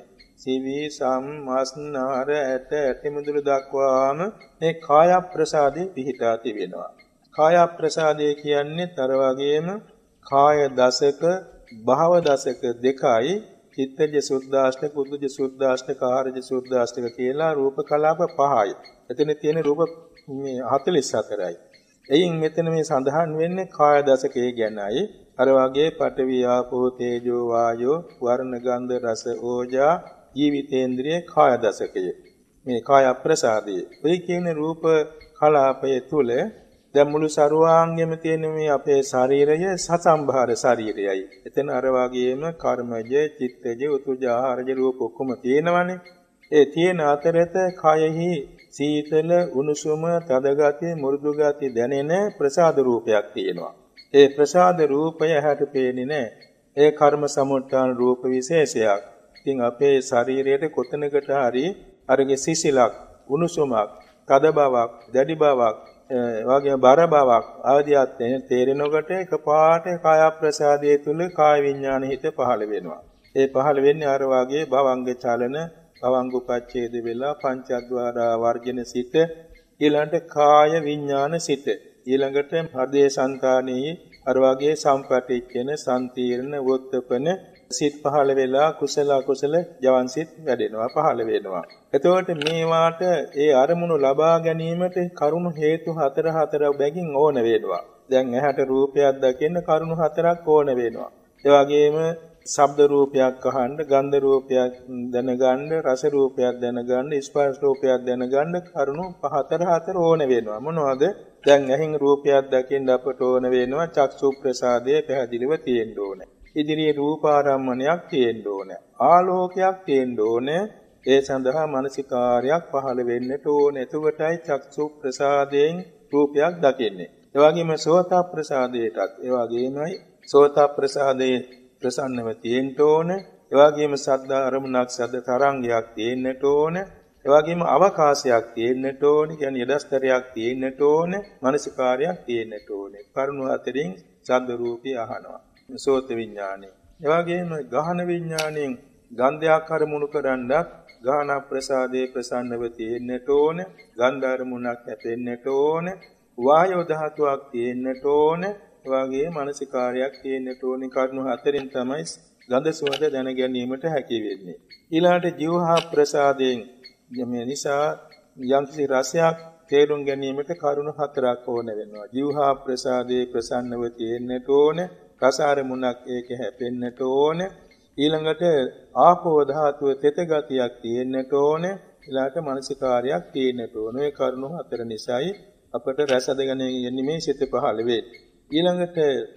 සිවි සම්මස්නාර ඇට ඇටිමුදුළු දක්වාම මේ කාය ප්‍රසාදේ පිහිටා තිබෙනවා. කාය ප්‍රසාදේ කියන්නේ තර වගේම කාය දසක භව දසක දෙකයි චිත්තජ සුද්ධාෂ්ටක උද්දජ සුද්ධාෂ්ටක ආහාරජ සුද්ධාෂ්ටක කියලා රූප කලාප පහයි. එතන තියෙන රූප මේ හතළිස් හතරයි. එයින් මෙතන මේ සඳහන් වෙන්නේ කාය දසකයේ ගැනයි. අර වගේ පඨවි ආපෝ තේජෝ වායෝ වර්ණ ගන්ධ රස ඕජා ජීවිතේන්ද්‍රිය කාය දසකය. මේ කාය ප්‍රසාදයේ ඔය කියන රූප කලාපය තුල දැන් මුළු සරුවාංගෙම තියෙන මේ අපේ ශරීරය සසම්භාර ශරීරයයි. එතන අර වගේම කර්මජ, චිත්තජ, උතුජ, ආහාරජ රූප ඔක්කොම තියෙනවනේ. ඒ තියෙන අතරත කයෙහි සීතල, උණුසුම, තද ගති, මෘදු ගති දැනෙන ප්‍රසාද රූපයක් තියෙනවා. ඒ ප්‍රසාද රූපය හැට පේන්නේ නැහැ. ඒ කර්ම සමුත්ථාන රූප විශේෂයක්. ඉතින් අපේ ශරීරයේ කොතනකට හරි අරගේ සිසිලක්, උණුසුමක්, තද බවක්, දැඩි බවක් වගේ බර බවක් ආදියත් තේරෙනකොට එකපාරට කාය ප්‍රසාදයේ තුල කාය විඥාන හිත පහළ වෙනවා. ඒ පහළ වෙන්නේ අර වගේ භවංග චලන, භවංග උපච්ඡේද වෙලා පංචද්වාර වර්ජන සිත, ඊළඟට කාය විඥාන සිත, ඊළඟට හදේ සංකාණී අර වගේ සම්පටිච්ඡන, සම්තීර්ණ, වොත්තපන සිත් පහළ වෙලා කුසල අකුසල ජවන් සිත් වැඩෙනවා, පහළ වෙනවා. එතකොට මේවාට ඒ අරමුණු ලබා ගැනීමට කරුණු හේතු හතර හතර බැගින් ඕන වෙනවා. දැන් ඇහැට රූපයක් දකින්න කරුණු හතරක් ඕන වෙනවා. ඒ වගේම ශබ්ද රූපයක් අහන්න, ගන්ධ රූපයක් දැනගන්න, රස රූපයක් දැනගන්න, ස්පර්ශ රූපයක් දැනගන්න කරුණු හතර හතර ඕන වෙනවා. මොනවද? දැන් ඇහින් රූපයක් දකින්න අපට ඕන වෙනවා චක්සු ප්‍රසාදයේ පැහැදිලිව තියෙන්න ඕනේ. ඉදිරියේ රූපාරම්මණයක් තියෙන්න ඕනේ. ආලෝකයක් තියෙන්න ඕනේ. ඒ සඳහා මානසිකාර්යයක් පහළ වෙන්නට ඕනේ. එතකොටයි චක්සු ප්‍රසාදයෙන් රූපයක් දකින්නේ. ඒ වගේම සෝත ප්‍රසාදයටත් ඒ වගේමයි සෝත ප්‍රසාදයේ ප්‍රසන්නව තියෙන්න ඕනේ. ඒ වගේම සද්ද අරමුණක් සද්ද තරංගයක් තියෙන්නට ඕනේ. ඒ වගේම අවකාශයක් තියෙන්නට ඕනේ. කියන්නේ යදස්තරයක් තියෙන්නට ඕනේ. මානසිකාර්යයක් තියෙන්නට ඕනේ. කරුණු හතරෙන් සද්ද රූපී අහනවා. සෝත විඥානෙ. ඒ වගේම ගහන විඥාණයෙන් ගන්ධයක් අරමුණු කරන්නත් ගාන ප්‍රසාදේ ප්‍රසන්නව තියෙන්නට ඕනේ. ගන්ධ අරමුණක් හැපෙන්නට ඕනේ. වායෝ ධාතුවක් තියෙන්නට ඕනේ. ඒ වගේ මානසිකාර්යයක් තියෙන්නට ඕනේ. කරුණු හතරෙන් තමයි ගන්ධ සුවඳ දැන ගැනීමට හැකි වෙන්නේ. ඊළඟට ජීවහා ප්‍රසාදයෙන් මේ නිසා යම්කිසි රසයක් තේරුම් ගැනීමට කරුණු හතරක් ඕන වෙනවා. ජීවහා ප්‍රසාදේ ප්‍රසන්නව තියෙන්නට ඕනේ. රස අරමුණක් ඒක හැපෙන්නට ඕනේ. ඊළඟට ආපෝ ධාතුව තෙත ගතියක් තියෙන්නට ඕනේ. ඊළඟට මානසිකාර්යයක් තියෙන්නට ඕනේ. ඒ කරුණු හතර නිසායි අපට රස දැනගැනීමේ මේ සිත පහළ වෙන්නේ. ඊළඟට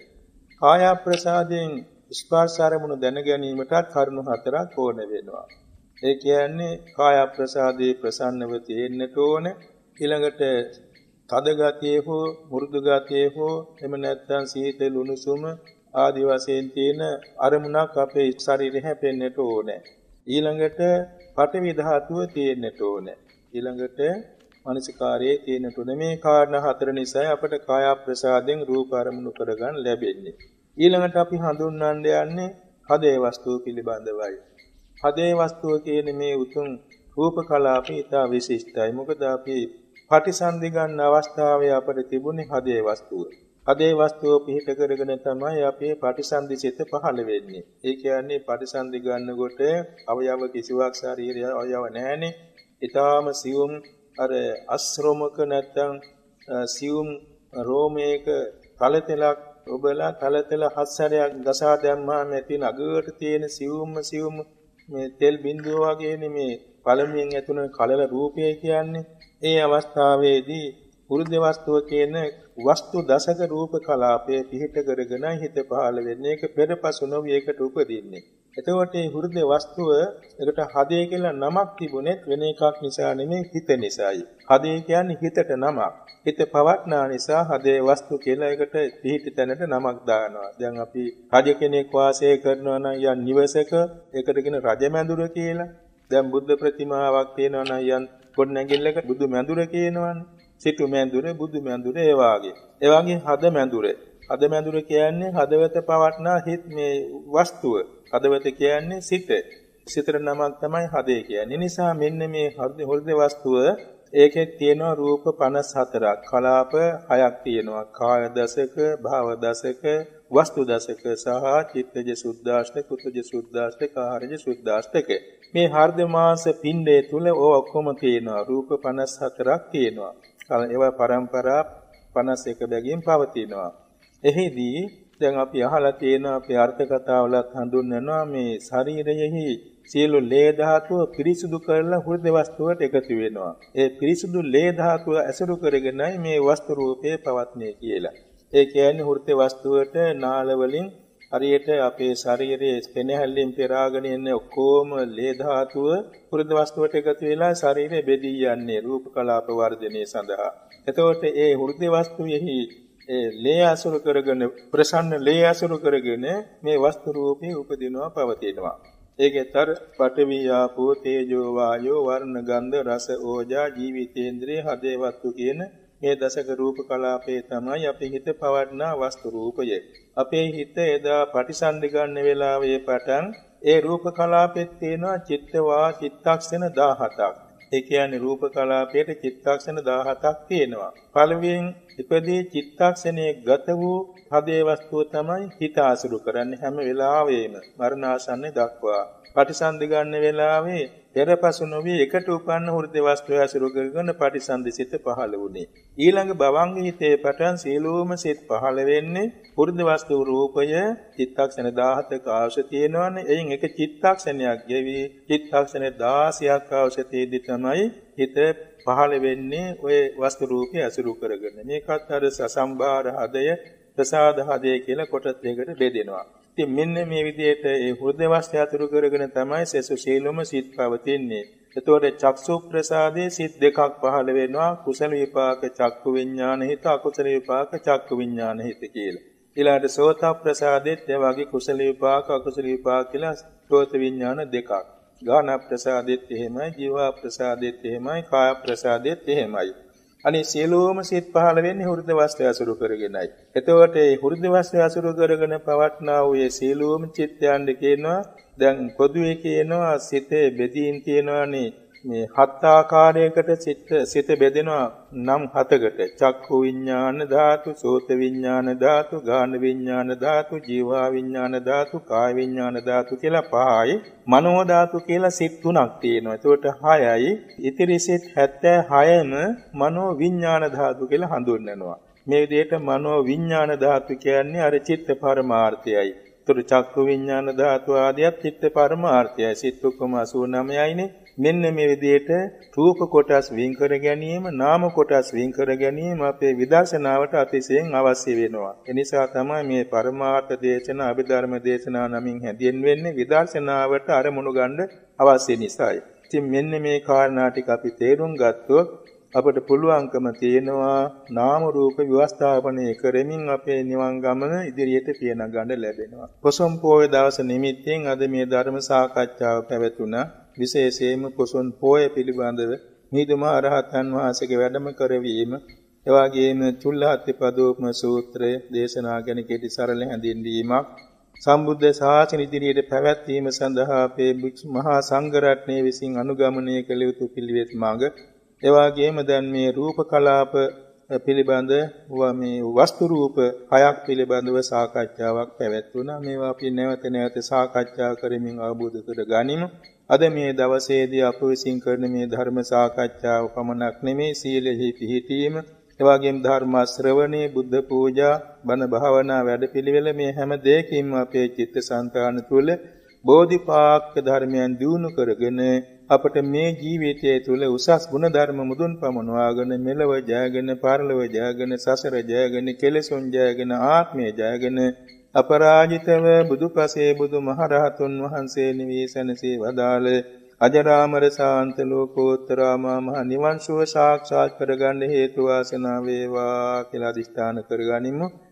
කාය ප්‍රසාදයෙන් ස්පර්ශ අරමුණු දැන ගැනීමට කරුණු හතරක් ඕන වෙනවා. ඒ කියන්නේ කාය ප්‍රසාදේ ප්‍රසන්නව තියෙන්නට ඕනේ. ඊළඟට තද ගතිය හෝ මෘදු ගතිය හෝ එම නැත්නම් සීතල උණුසුම ආදි වශයෙන් තියෙන අරමුණක් අපේ ශරීරෙ හැපෙන්නට ඕනේ. ඊළඟට පඨවි ධාතුව තියෙන්නට ඕනේ. ඊළඟට මානසිකාරයේ තියෙන්නට ඕනේ. මේ කාරණා හතර නිසා අපට කාය ප්‍රසාදයෙන් රූප අරමුණු කරගන්න ලැබෙන්නේ. ඊළඟට අපි හඳුන්වන්න යන්නේ හදේ වස්තුව පිළිබඳවයි. හදේ වස්තුව කියන්නේ මේ උතුම් රූප කලාපේ ඉතා විශිෂ්ටයි. මොකද අපි පටිසන්ධි ගන්න අවස්ථාවේ අපට තිබුණේ හදේ වස්තුව. හදේ වස්තුව පිහිට කරගෙන තමයි අපේ පටිසන්ධි සිත පහළ වෙන්නේ. ඒ කියන්නේ පටිසන්ධි ගන්නකොට අවයව කිසිවක් ශරීරය අවයව නැහැනේ. ඊටාම සියුම් අර අස්රෝමක නැත්තම් සියුම් රෝමයක තලතලක් ඔබලා තලතල හත්සරයක් ගසා දැම්මාම ඇති නගට තියෙන සියුම්ම සියුම් මේ තෙල් බිඳුව වගේනේ මේ පළමුවෙන් ඇතුණ කලල රූපය කියන්නේ. ඒ අවස්ථාවේදී හෘද වස්තුව කියන වස්තු දසක රූප කලාපයේ පිහිට කරගෙන හිත පහළ වෙන්නේ. ඒක පෙරපසු නොවි ඒකට උපදින්නේ. එතකොට මේ හෘද වස්තුව එකට හදේ කියලා නමක් තිබුණෙත් වෙන එකක් නිසා නෙමෙයි හිත නිසායි. හදේ කියන්නේ හිතට නමක්. හිත පවත්නා නිසා හදේ වස්තු කියලා එකට පිහිටි තැනට නමක් දානවා. දැන් අපි රජ කෙනෙක් වාසය කරනවා නම් යන් නිවසක ඒකට කියන රජ මැදුර කියලා. දැන් බුද්ධ ප්‍රතිමාවක් තියෙනවා නම් යන් ගොඩනැගිල්ලක බුදු මැදුර කියනවනේ. සිටු මැදුර, බුදු මැදුර ඒ වාගේ. ඒ වාගේ හද මැදුර. හද මැදුර කියන්නේ හදවත පවත්නා හිත මේ වස්තුව. හදවත කියන්නේ සිත. සිතට නමක් තමයි හදේ කියන්නේ. නිසා මෙන්න මේ හෘද වස්තුව ඒකේ තියෙන රූප පනස් හතරක්, කලාප හයක් තියෙනවා. කාය දසක, භාව දසක, වස්තු දසක සහ චිත්තජ සුද්ධාෂ්ටක, කුතජ සුද්ධාෂ්ටක, ආහාරජ සුද්ධාෂ්ටක. මේ හෘද මාංශ පිණ්ඩය තුල ඕ ඔක්කොම තියෙනවා. රූප පනස් හතරක් තියෙනවා. ඒවා පරම්පරා පනස් එක බැගින් පවතිනවා. එහිදී දැන් අපි අහලා තියෙන අපේ අර්ථ කතාවලත් හඳුන්වනවා මේ ශරීරයෙහි සියලු ලේ ධාතුව පිරිසුදු කරලා හෘද වස්තුවට එකතු වෙනවා. ඒ පිරිසුදු ලේ ධාතුව ඇසුරු කරගෙනයි මේ වස්තු රූපේ පවත්නේ කියලා. ඒ කියන්නේ හෘද වස්තුවට නාල වලින් හරියට අපේ ශරීරයේ ස්පෙනහැල්ලෙන් පෙරාගෙන එන ඔක්කොම ලේ ධාතුව හෘද වස්තුවට එකතු වෙලා ශරීරය බෙදී යන්නේ රූප කලාප වර්ධනය සඳහා. එතකොට ඒ හෘද වස්තුවේහි ඒ ලේ අසුරු කරගෙන ප්‍රසන්න ලේ අසුරු කරගෙන මේ වස්තු රූපේ උපදිනවා පවතිනවා. ඒකේතර පඨවි ආපෝ තේජෝ වායෝ වර්ණ ගන්ධ රස ඕජා ජීවිතේන්ද්‍රේ හදේ වස්තු කියන මේ දසක රූප කලාපේ තමයි අපේ හිත පවර්ණා වස්තු රූපය. අපේ හිත එදා පටිසන්ධි ගන්න වෙලාවේ පටන් ඒ රූප කලාපෙත් තියෙනවා චිත්තවා චිත්තක්ෂණ දහහතක්. ඒ කියන්නේ රූප කලාපයේ චිත්තක්ෂණ දහහතක් තියෙනවා. පළවෙනි ඉපදී චිත්තක්ෂණයේ ගත වූ හදේ වස්තුව තමයි හිත ආසුරු කරන්නේ හැම වෙලාවෙම මරණාසන්න දක්වා. පටිසන්ධි ගන්න වෙලාවේ පෙරපසු නොවේ එකට උපන්න හෘද වස්තුව ආසුරු කරගෙන පටිසන්ධි සිත පහළ වුණේ. ඊළඟ භවංග හිතේ පටන් සීලෝම සිත පහළ වෙන්නේ හෘද වස්තු රූපය චිත්තක්ෂණ දහහතක අවශ්‍ය තියෙනවනේ. එයින් එක චිත්තක්ෂණයක් ගෙවි චිත්තක්ෂණ දහසක් අවශ්‍යතේදී තමයි හිත පහළ වෙන්නේ ඔය වස්තු රූපය අසුරු කරගෙන. මේකත් අර සසම්බාර හදය ප්‍රසාද හදය කියලා කොටස් දෙකකට බෙදෙනවා. ඉතින් මෙන්න මේ විදිහට ඒ හෘද වස්තු අසුරු කරගෙන තමයි සසු සීලොම සිත් පවතින්නේ. එතකොට චක්සු ප්‍රසාදයේ සිත් දෙකක් පහළ වෙනවා. කුසල විපාක චක්කු විඥාන හිත, අකුසල විපාක චක්කු විඥාන හිත කියලා. ඊළඟට සෝත ප්‍රසාදෙත් ඒ වගේ කුසල විපාක අකුසල විපාක කියලා සෝත විඥාන දෙකක්. ගාන ප්‍රසාදෙත් එහෙමයි, ජීවා ප්‍රසාදෙත් එහෙමයි, කාය ප්‍රසාදෙත් එහෙමයි. අනේ සියලුම සිත් පහළ වෙන්නේ හෘද වස්තු අසුරු කරගෙනයි. එතකොට මේ හෘද වස්තු අසුරු කරගෙන පවත්නා වූ මේ සියලුම චිත්තයන් කියනවා දැන් පොදුවේ කියනවා සිතේ බෙදීන් තියෙනවානේ මේ හත් ආකාරයකට සිත සිත බෙදෙනවා නම් හතකට. චක්කු විඥාන ධාතු, සෝත විඥාන ධාතු, ගාන විඥාන ධාතු, ජීවා විඥාන ධාතු, කාය විඥාන ධාතු කියලා පහයි. මනෝ ධාතු කියලා සිත් තුනක් තියෙනවා. ඒකට හයයි. ඉතිරි සිත් හැත්තෑ හයම මනෝ විඥාන ධාතු කියලා හඳුන්වනවා. මේ විදිහට මනෝ විඥාන ධාතු කියන්නේ අර චිත්ත පරමාර්ථයයි. ඒතර චක්කු විඥාන ධාතු ආදියත් චිත්ත පරමාර්ථයයි. සිත් ඔක්කොම අසූ නවයයිනේ. මෙන්න මේ විදිහට රූප කොටස් වින් කර ගැනීම, නාම කොටස් වින් කර ගැනීම අපේ විදර්ශනාවට අතිශයින් අවශ්‍ය වෙනවා. ඒ නිසා තමයි මේ පරමාර්ථ දේශනා, අභිධර්ම දේශනා නමින් හැඳින්වෙන්නේ විදර්ශනාවට අරමුණු ගන්න අවශ්‍ය නිසායි. ඉතින් මෙන්න මේ කාරණා ටික අපි තේරුම් ගත්තොත් අපට පුළුවන්කම තියෙනවා නාම රූප විවස්ථාපනය කරමින් අපේ නිවන් ගමන ඉදිරියට පියන ගන්න ලැබෙනවා. පොසොන් පොය දවස නිමිත්තෙන් අද මේ ධර්ම සාකච්ඡාව පැවැතුණා. විශේෂයෙන්ම පොසොන් පොය පිළිබඳව මිදුම අරහතන් වහන්සේගේ වැඩම කරවීම, එවාගේම චුල්ලහත්ථිපදෝපම සූත්‍රය දේශනා ගැන කෙටි සරල හැඳින්වීමක්, සම්බුද්ධ ශාසන ඉදිරියට පැවැත්වීම සඳහා අපේ මහා සංඝ රත්නය විසින් අනුගමනය කළ යුතු පිළිවෙත් මාර්ග, එවාගේම දැන් මේ රූප කලාප පිළිබඳ මේ වස්තු රූප හයක් පිළිබඳව සාකච්ඡාවක් පැවැත්වුණා. මේවා අපි නැවත නැවත සාකච්ඡා කරමින් අවබෝධ කර ගනිමු. අද මේ දවසේදී අප විසින් කරන මේ ධර්ම සාකච්ඡාව පමණක් නෙමේ, සීලෙහි පිහිටීම, එවාගේම ධර්ම ශ්‍රවණේ, බුද්ධ පූජා, බණ භාවනා වැඩපිළිවෙල මේ හැම දෙයකින්ම අපේ චිත්තසංතාන තුළ බෝධිපාක්ෂ ධර්මයන් දියුණු කරගෙන අපට මේ ජීවිතය තුළ උසස් ගුණ ධර්ම මුදුන් පමුණවාගෙන මෙලව ජයගෙන, පරලොව ජයගෙන, සසර ජයගෙන, කෙලෙසුන් ජයගෙන, ආත්මය ජයගෙන අපරාජිතව බුදුපසේ බුදු මහරහතුන් වහන්සේ නිවේසනසේ වදාළ අජරාමර ශාන්ත ලෝකෝත්තරාමා මහ නිවන් සුව සාක්ෂාත් කරගන්න හේතු වාසනා වේවා කියලා අදිස්ථාන කරගනිමු.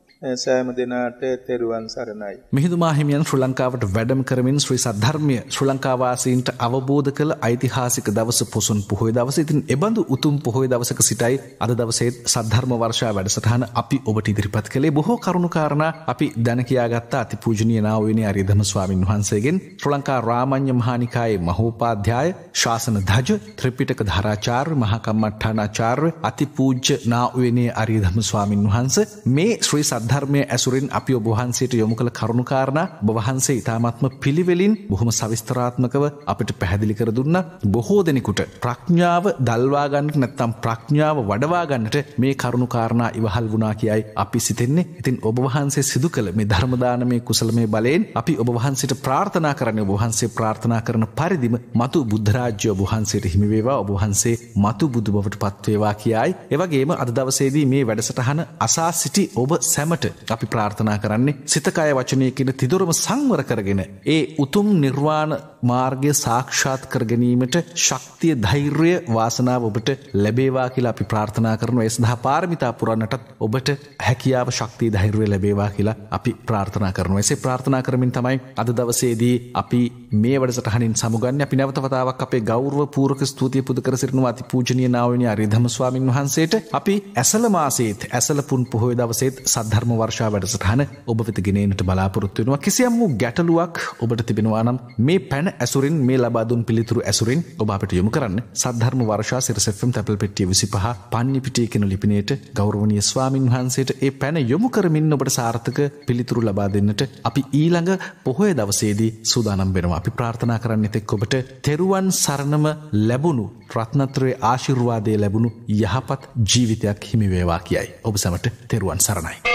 සෑම දිනාට තෙරුවන් සරණයි. මිහිඳු මාහිමියන් ශ්‍රී ලංකාවට වැඩම කරමින් ශ්‍රී සද්ධර්මය ශ්‍රී ලංකා වාසීන්ට අවබෝධ කළ ඓතිහාසික දවස පොසොන් පොහොය දවස. ඉතින් එබඳු උතුම් පොහොය දවසක සිටයි අද දවසේ සද්ධර්ම වර්ෂා වැඩසටහන අපි ඔබට ඉදිරිපත් කළේ. බොහෝ කරුණු කාරණා අපි දැන කියාගත්ත අතිපූජනීය නා වූ ආර්යධර්ම ස්වාමින් වහන්සේගෙන් ශ්‍රී ලංකා රාමඤ්ඤ මහානිකායේ මහෝපාධ්‍යාය ශාසන ධජ ත්‍රිපිටක ධාරාචාර්ය මහා කම්මඨානාචාර්ය අතිපූජ්‍ය නා වූ ආර්යධර්ම ස්වාමින් වහන්සේ මේ ශ්‍රී ධර්මයේ ඇසුරින් අපි ඔබ වහන්සේට යොමු කළ කරුණු කාරණා ඔබ වහන්සේ ඊ타මාත්ම පිළිවෙලින් බොහොම සවිස්තරාත්මකව අපිට පැහැදිලි කර දුන්නා. බොහෝ දෙනෙකුට ප්‍රඥාව දල්වා ගන්නට නැත්නම් ප්‍රඥාව වඩවා ගන්නට මේ කරුණු කාරණා ඉවහල් වුණා කියයි අපි සිතන්නේ. ඉතින් ඔබ වහන්සේ සිදු කළ මේ ධර්ම දානමේ කුසලමේ බලයෙන් අපි ඔබ වහන්සේට ප්‍රාර්ථනා කරන්නේ ඔබ වහන්සේ ප්‍රාර්ථනා කරන පරිදිම මතු බුද්ධ රාජ්‍ය ඔබ වහන්සේට හිමි වේවා. ඔබ වහන්සේ මතු බුදු බවට පත් වේවා කියයි. ඒ වගේම අද දවසේදී මේ වැඩසටහන අසා සිටි ඔබ සැමට අපි ප්‍රාර්ථනා කරන්නේ සිත කය වචනය කියන තිදොරම සංවර කරගෙන ඒ උතුම් නිර්වාණ මාර්ගය සාක්ෂාත් කර ගැනීමට ශක්තිය ධෛර්යය වාසනාව ඔබට ලැබේවා කියලා අපි ප්‍රාර්ථනා කරනවා. ඒ සඳහා පාරමිතා පුරන්නටත් ඔබට හැකියාව ශක්තිය ධෛර්යය ලැබේවා කියලා අපි ප්‍රාර්ථනා කරනවා. එසේ ප්‍රාර්ථනා කරමින් තමයි අද දවසේදී අපි මේ වැඩසටහනින් සමුගන්නේ. අපි නැවත වතාවක් අපේ ගෞරව පූර්වක ස්තුතිය පුද කර සිටිනවා අතිපූජනීය නා වූ ආර්යධර්ම ස්වාමින් වහන්සේට. අපි ඇසළ මාසයේත් ඇසළ පුන් පොහොය දවසේත් සද්ධර්ම වර්ෂා වැඩසටහන ඔබ වෙත ගෙනෙන්නට බලාපොරොත්තු වෙනවා. කිසියම් වූ ගැටලුවක් ඔබට තිබෙනවා නම් මේ පැන ඇසුරින් මේ ලබා දුන් පිළිතුරු ඇසුරින් ඔබ අපිට යොමු කරන්න. සද්ධර්ම වර්ෂා සිරස එෆ් එම් තැපැල් පෙට්ටිය විසිපහ පන්නිපිටිය කියන ලිපිණයට ගෞරවනීය ස්වාමින් වහන්සේට ඒ පැන යොමු කරමින් ඔබට සාර්ථක පිළිතුරු ලබා දෙන්නට අපි ඊළඟ පොහොය දවසේදී සූදානම් වෙනවා. අපි ප්‍රාර්ථනා කරන්නේ තෙක් ඔබට තෙරුවන් සරණම ලැබුණු රත්නත්‍රයේ ආශිර්වාදයේ ලැබුණු යහපත් ජීවිතයක් හිමි වේවා කියයි. ඔබ සැමට තෙරුවන් සරණයි.